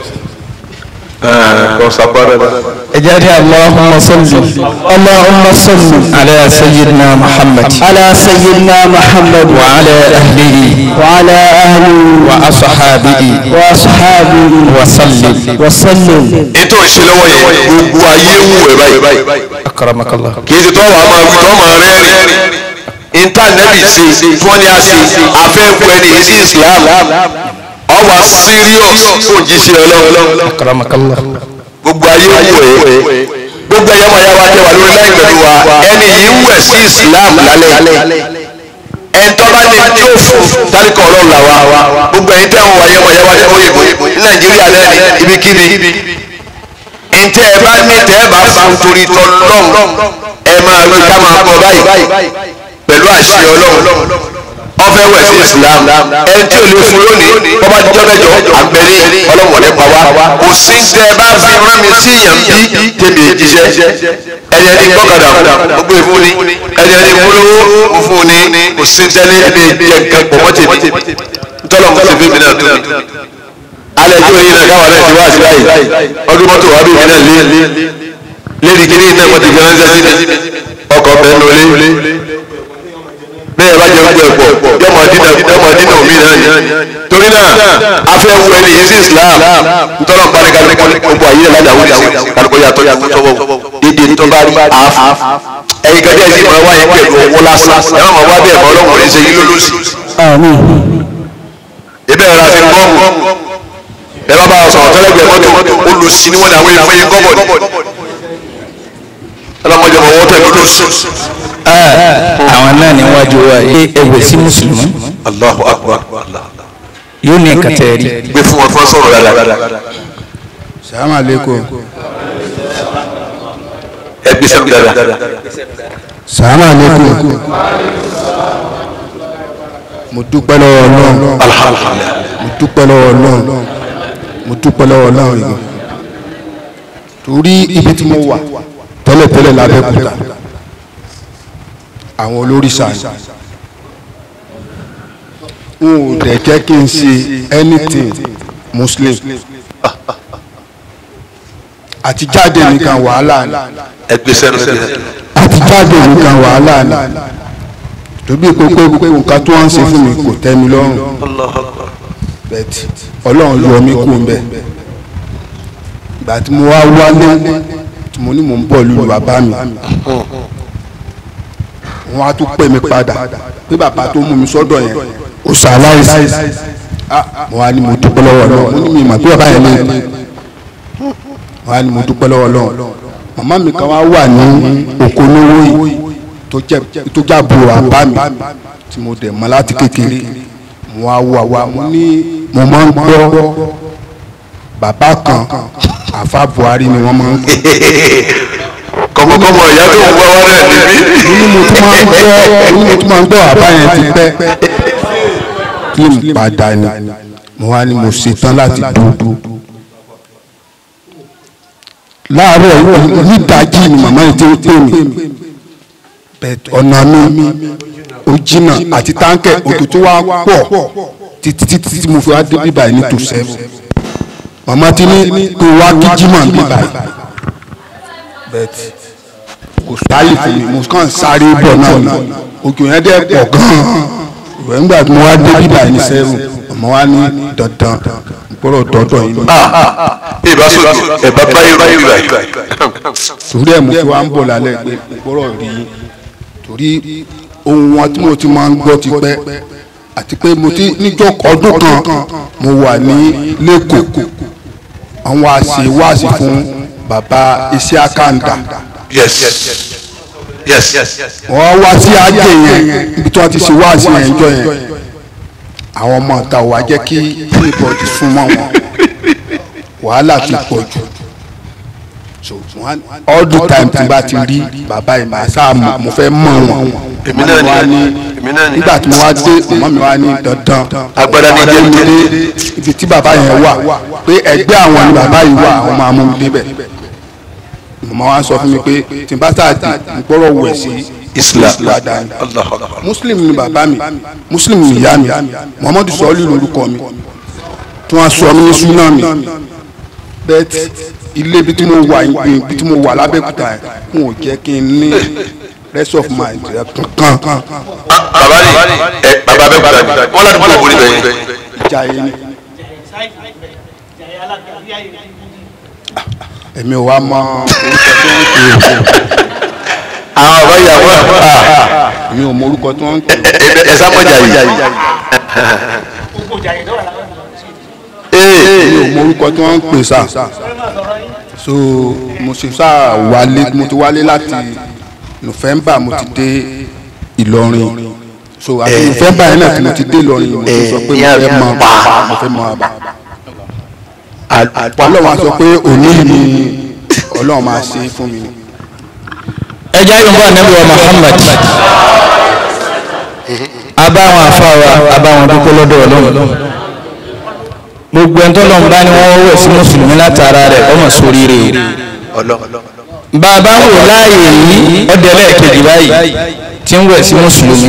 kọ́ sábàrẹ̀ la. اجعل اللهم صل على سيدنا محمد وعلى أهله وأصحابه وسلم. ètò ìṣẹlẹwọ yẹn gbogbo ayé wù ẹ báyìí. أكرمك الله. kì í ṣe tó wàá máa wí tó máa rẹ́rìn intanẹ́ẹ̀tì ṣe tí wọ́n ní a ṣe afẹ́fẹ́ ní ìsí Islam ọwà serious fún jíṣẹ́ Ọlọ́run. أكرمك الله. gbogbo ayé wù ẹ gbogbo ẹ̀yà máa yá wa tẹ wà lórí láì pẹ̀lú wa ẹni yìí ń wẹ̀ sí Islam lálẹ́ ẹ̀ńtọ́ba ni tí ó fún tálíkà Ọlọ́run là wa gbogbo ẹ̀yin tẹ́ ń wọ ayé máa yá wa tẹ òyìnbó ní Nàìjíríà lẹ́ni ibikíbi ntẹ́ ẹ bá ní tẹ́ ẹ bá fún torí tọ́lọ́run ẹ máa wí ká máa kọ báyìí pẹ̀lú àṣẹ Ọlọ́run ọfẹ wẹ̀ sí Islam ẹni tí ò lè fún lónìí bọ́bá jíjọ́ mẹ́jọ àgbẹ̀rí Ọlọ́run nípa wa kò sí tẹ́ ẹ bá fi rán mi sí yàn bí tèmi jíṣẹ́ ẹni ẹni gbọ́kadà gbogbo ìfún ni ẹni ẹni múlówó mo fún ni kò sí tẹ́lẹ̀ ẹni jẹ nǹkan pọ̀ mọ́ tèmi ntọ́lọ́ mo sì fi mi náà tó mi alẹ́ tí oyin náà káwọn náà ti wá sí báyìí ọdún mọ́tò wà bí mi náà lédi kiri náà mo ti fi ránṣẹ́ sí mi ọkọ̀ bẹ́ẹ̀ lólé bẹ́ẹ̀ bá jẹ́ gbogbo ẹ̀pọ̀ yọmọ dínà omi náà ni torí náà afẹ́ wu ẹni yìí sí Islam ntọ́nà parí gbogbo ayé lájà wọ́n ti kálukọ́ yàtọ̀ yàtọ̀ tọ́wọ́ dédé ntọ́ba rí àáfù ẹ̀yin kan díẹ̀ sí máa wáyé pẹ̀lú owó lásán ẹ̀ máa wá bẹ́ẹ̀ mọ́ ọlọ́run ní sẹ́yìn lólósì. ibẹ̀ rẹ̀ àti bọ́ọ̀mù ẹ bá bá a sọ̀rọ̀ tẹ́lẹ̀gbẹ̀ mọ́tò olùsí ni wọ́n ní àwọn èèyàn fún yín gọ́bọ̀dì ọlọ́mọdé mọ̀ wọ́n tẹ̀lé olóṣù. àwọn náà níwájú wa ẹgbẹ́ sí mùsùlùmí Allahu Akbar yóò ní kàtẹ́rì. gbé fún wọn fún sọ̀rọ̀ dáadáa. Salaam alaikum. ẹ gbé sẹ́nu dáadáa. Salaam alaikum. mo dúpẹ́ lọ́wọ́ Ọlọ́run. alhamdulilayi. mo dúpẹ́ lọ́wọ́ Ọlọ́run. mo dúpẹ́ lọ́wọ́ Ọlọ́run yìí. torí ibi tí mo wà tẹ́lẹ̀tẹ́lẹ̀ l'Abẹ́òkúta àwọn olórìṣà n ò dẹ̀ jẹ́ kí n ṣe anything Muslim àti jáde nìkan wàhálà ni ẹgbẹ́ sẹ́nu àti jáde nìkan wàhálà ni tóbi pé nǹkan tó ń ṣe fún mi kò tẹ́ mi lọ́rùn bẹ́ẹ̀ Ọlọ́run yọ mí kú bẹ́ẹ̀ ìgbà tí mo wá wálé tí mo ní mò ń bọ̀ lórí bàbá mi wọ́n á tún pè mí padà pé bàbá tó mú mi sọ́dọ̀ yẹn ó ṣàláìsí mo wá ní mo dúpẹ́ lọ́wọ́ Ọlọ́run mo ní mi mà pé bàbá yẹn lè mo wá ní mo dúpẹ́ lọ́wọ́ Ọlọ́run màmá mi kan wá wà ní Okolówó yìí tó jábọ̀ àbá mi tí mo dẹ̀ mọ́ láti kékeré mo wá wà mo ní mo máa ń gbọ́ bàbá kan àfa Buhari ni wọ́n máa ń gbọ́. kọmọkọmọ ìyá tó ń gbọ́ wọlé níbí. mo tún máa ń gbọ́ àbá yẹn ti pẹ́ kí n padà ni mo wá ní mo ṣetán láti dúdú. láàárọ̀ nídàájí ni màmá yìí ti ń pè mí ọ̀nà mi ó jìnnà àti táǹkẹ̀ òtò tó wá pọ̀ títí tí mo fi wá dé bíbáyìí ní tòṣẹ́fù màmá ti ní kó wá kí jimá bíbáyìí bẹ́ẹ̀ kò sáyé fún mi mo kàn sáré bọ̀ náà ni òkè yẹn dẹ́ pọ̀ gan-an ìwé ńgbà tí mo wá dé bíbáyìí ní sẹ́fù màmá wa ní dandan gbọ́dọ̀ dọ́dọ̀ yìí. ìbá sọ̀tù ẹ̀bá báyìí báyìí. torí ẹ̀ mo fi wá ń bọ̀ lálẹ́ pé gbọ́dọ̀ rí i torí ohun wọn tí mo ti máa ń gbọ́ ti pẹ́ àti pé mo ti níjọ́ ọdún kan mo wà ní lẹ́kọ̀ọ́ àwọn wáàsí fún bàbá iṣẹ́ àkàndá. wọ́n wá sí ajé yẹn ibi tí wọ́n ti ṣe wáàsí yẹn jọ yẹn àwọn ọmọ ọ̀tá wa jẹ́ kí ìbọ̀dì súnmọ́ wọn wàhálà ti pọ̀ jù all the time tí n bá ti rí bàbá yìí màá sáà mo fẹ́ mọ̀ wọn nígbà tí mo wá dé màmá mi wá ní dandan agbada ní jẹ́ mi dé ibi tí bàbá yẹn wà pé ẹgbẹ́ àwọn ni bàbá yìí wà àwọn máa mú mi débẹ̀ màmá wa sọ fún mi pé tí n bá sáà dé n gbọ́dọ̀ wẹ̀ sí Islam Muslim ni bàbá mi Muslim ni ìyá mi Muhammadu sọ́ọ́lì lórúkọ mi tí wọ́n sọ mí ní súnà mi bẹ́ẹ̀ ilé ibi tí mo wà lábẹ́kúta ẹ̀ n ò jẹ́ kí n ní rest of mind kankan. bàbá abẹ́kúta wọ́n láti bọ́ òbí bẹ́ẹ̀ yẹn. ìjà yẹn ni. èmi ò wá mọ orúkọ tó ń pè é. àwọn ọ̀rọ̀ ìyàwó mi ò mọ orúkọ tó ń pè é. ẹ sábọ̀jà yìí. mi ò mọ orúkọ tí wọ́n ń pè sá so mo ṣe sá wálé mo ti wálé láti November mo ti dé Ìlọrin so àti November yẹn náà tí mo ti dé Ìlọrin mo ti sọ pé mo fẹ́ mọ àbá Ọlọ́run á sọ pé òní ni Ọlọ́run máa ṣe fún mi. ẹ jẹ́ ìyọ̀nbọ̀ ànábì wa Muhammad abáwọn afáwa abáwọn dúpẹ́ lọ́dọ̀ Ọlọ́run gbogbo ẹni tó lọ́n bá ní wọ́n wẹ̀ sí mùsùlùmí látara rẹ̀ ọmọ sóríire bàbá wò láàyè yìí ọdẹ lẹ́ẹ̀kejì báyìí tí ń wẹ̀ sí mùsùlùmí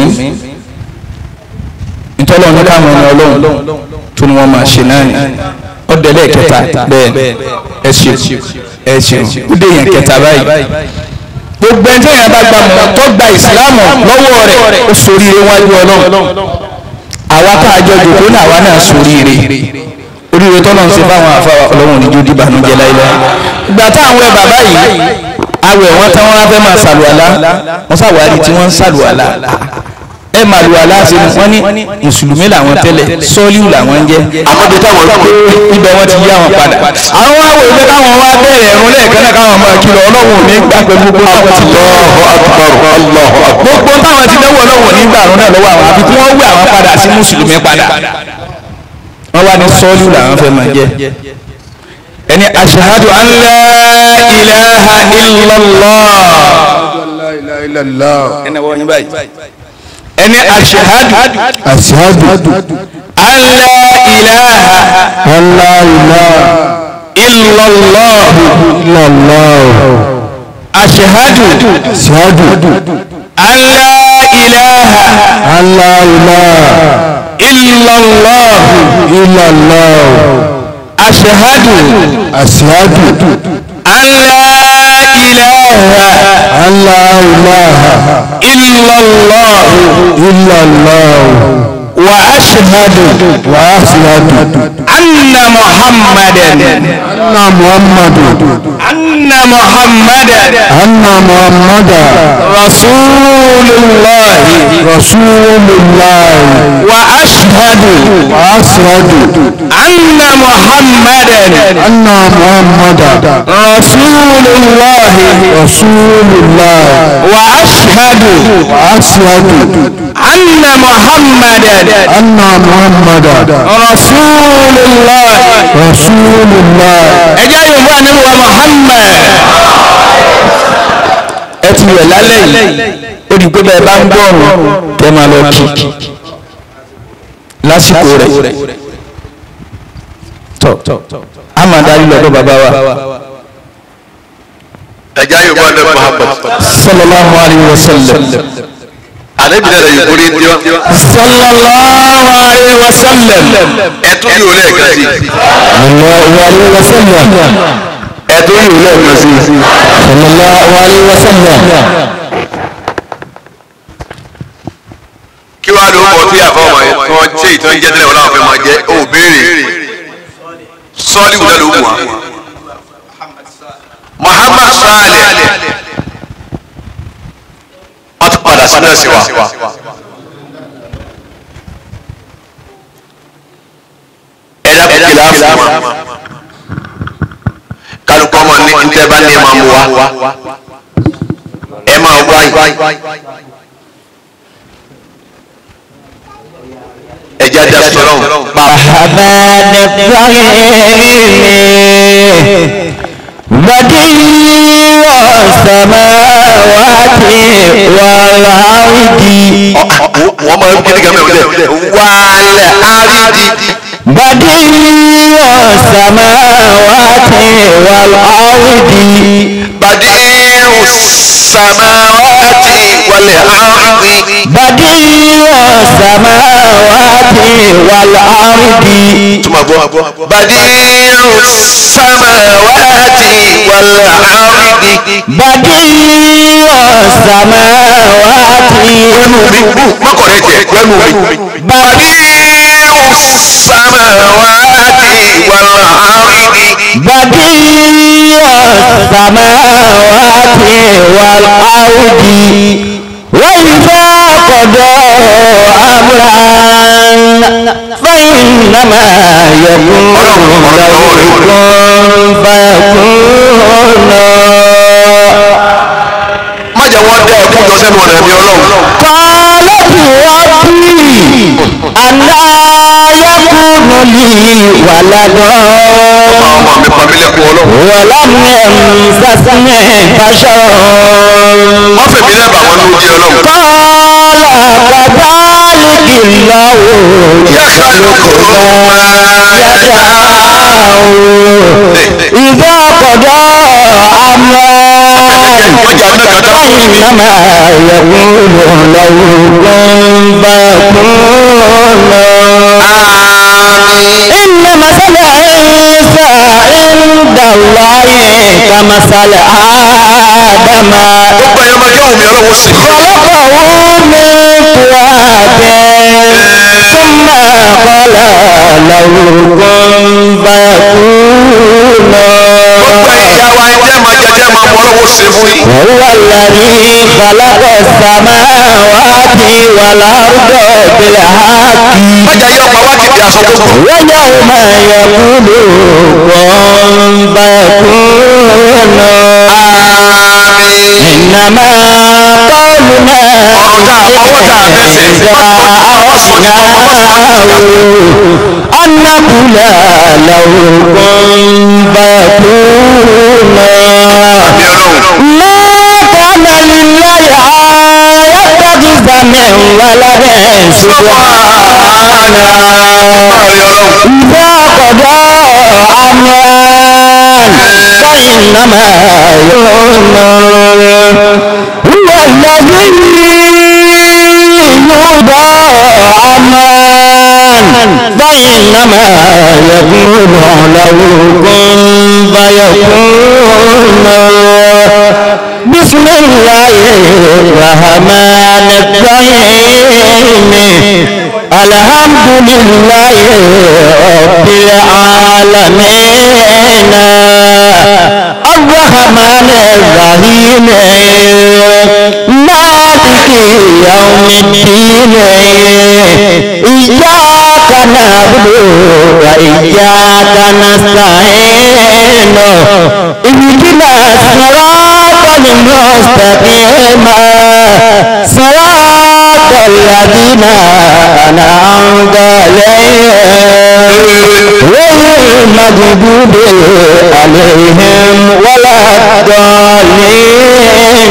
ntọ́lọ́ ní káwọn ọmọ Ọlọ́run tó ní wọ́n máa ṣe náà ni ọdẹ lẹ́ẹ̀kẹta bẹ́ẹ̀ ẹ ṣeun ó dé yẹn kẹta báyìí gbogbo ẹni tó yẹn bá gbà mọ́ tó gba ìsìlámù lọ́wọ́ rẹ̀ ó sóríire wájú Ọlọ́run àwa tá a jọ jòkó náà àwa náà sóríire oríire tọ́lọ̀ ń ṣe fáwọn afáwà Ọlọ́run ní jódì bànújẹ́ láìláì ìgbà táwọn ẹ bàbá yìí awẹ̀ wọn táwọn wá fẹ́ máa ṣàlùwàlá wọn ṣàwárí tí wọ́n ń ṣàlùwàlá ẹ máa lùwàlá sí ni wọ́n ní mùsùlùmí làwọn tẹ́lẹ̀ sọ́ọ́líù làwọn ń jẹ́ àmọ́dé táwọn pé ibẹ̀ wọ́n ti yí àwọn padà àwọn awò ìgbẹ́ káwọn wá bẹ̀rẹ̀ ẹ̀rùn lẹ́ẹ̀kan náà káwọn máa kìlọ̀ Ọlọ́run ní gbà pé gbogbo táwọn ti dẹ́wọ̀ Ọlọ́run ní gbà àrùn náà lọ́wọ́ àwọn àfi kí wọ́n wé àwọn padà sí mùsùlùmí padà wọ́n wá ní sọ́ọ́lù làwọn fẹ́ máa jẹ́ ẹni ashhadu an la ilaha illallah ẹni wọ́n yín báyìí ẹni ashhadu an la ilaha illallah ashhadu an la ilaha illallah ashhadu an la ilaha illallah wa ashhadu anna anna Muhammadan Rasulullah wa ashhadu anna Muhammadan Rasulullah wa ashhadu anna Muhammadan Rasulullah. Ẹjẹ́ Yorùbá ni wa Muhammad. Ẹ ti wẹ̀ lálẹ́ yìí ó di pé bẹ́ẹ̀ bá ń gbọ́ ọ̀run tẹ́ máa lọ kí lásìkò rẹ̀ tọ́ a máa darí lọ́dọ̀ bàbá wa. Ẹjẹ́ Yorùbá ni Muhammad sallallahu alayhi wa sallam. Ànábì náà yóò borí ní ọ́. Sallallahu alayhi wa sallam. Ẹ̀tún yóò lẹ́ẹ̀kan sí. Sallallahu alayhi wa sallam. Ẹ̀tún yóò lẹ́ẹ̀kan sí. Sallallahu alayhi wa sallam. Kí wàá ló kọ tí àfọwọ́ yẹn kọ́ ṣé ìtàn jẹ́ tẹ́lẹ̀ wọn láwọn fẹ́ máa jẹ́ ó béèrè. Sọ́ọ́lì wùdá ló wù wá. Muhammad Saleh. Wọ́n tún padà sínú ẹ̀sìn wa. Ẹ̀dá kìlá fún wa. Kálukọ́ ọmọ ní ntẹ́ bá ní ẹ̀ máa mú wa. Ẹ máa wáyé. Ẹja dá sọ̀rọ̀ pa. بديع السماوات والأرض wọ́n máa ń kéde gàmẹ́ òkè wàlẹ̀ àrídì. بديع السماوات والأرض بديع السماوات والأرض بديع السماوات والأرض بديع السماوات والأرض بديع السماوات بديع السماوات والأرض بديع السماوات والأرض وإذا قضى أمرا فإنما يقول له كن فيكون. má jẹ́ wọ́n dẹ́ ẹ̀kú jọ sẹ́nu ọ̀nà ẹ̀mí ọlọ́run. قالت ربي أنى يكون لي ولد ọmọ mi pa mí lẹ́kùn ọlọ́run. ولم يمسسني بشر wọ́n fẹ̀mí lẹ́bàá wọn ló jẹ́ ọlọ́run. قال كذلك الله يخلق ما يشاء إذا قضى أمرا فإنما يقول له كن فيكون. إن مثل عيسى عند الله كمثل آدم gbogbo ẹ̀yọ́ máa jẹ́ òun mi ọlọ́run sì. خلقه من تراب ثم قال له كن فيكون. gbogbo ìyá wa jẹ́ máa jẹ́ jẹ́ máa mọ ọlọ́run sì fún yín. وهو الذي خلق السماوات والأرض بالحق má jẹ́ yọ ọmọ wa ti di aṣọ gbogbo. ويوم يقول كن فيكون. إنما قولنا إذا أردناه أن نقول له كن فيكون. ما كان لله أن يتخذ من ولد سبحانه إذا قضى أمرا فإنما يقول. هو الذي يقضى أمرا فإنما يقول له كن فيكون. بسم الله الرحمن الرحيم الحمد لله رب العالمين العالمين الرحمن الرحيم مالك يوم الدين إياك نعبد وإياك نستعين اهدنا الصراط المستقيم صراط الذين أنعمت عليهم غير المغضوب عليهم ولا الضالين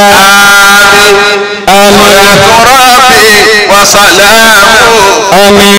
آمين. وسلام. آمين.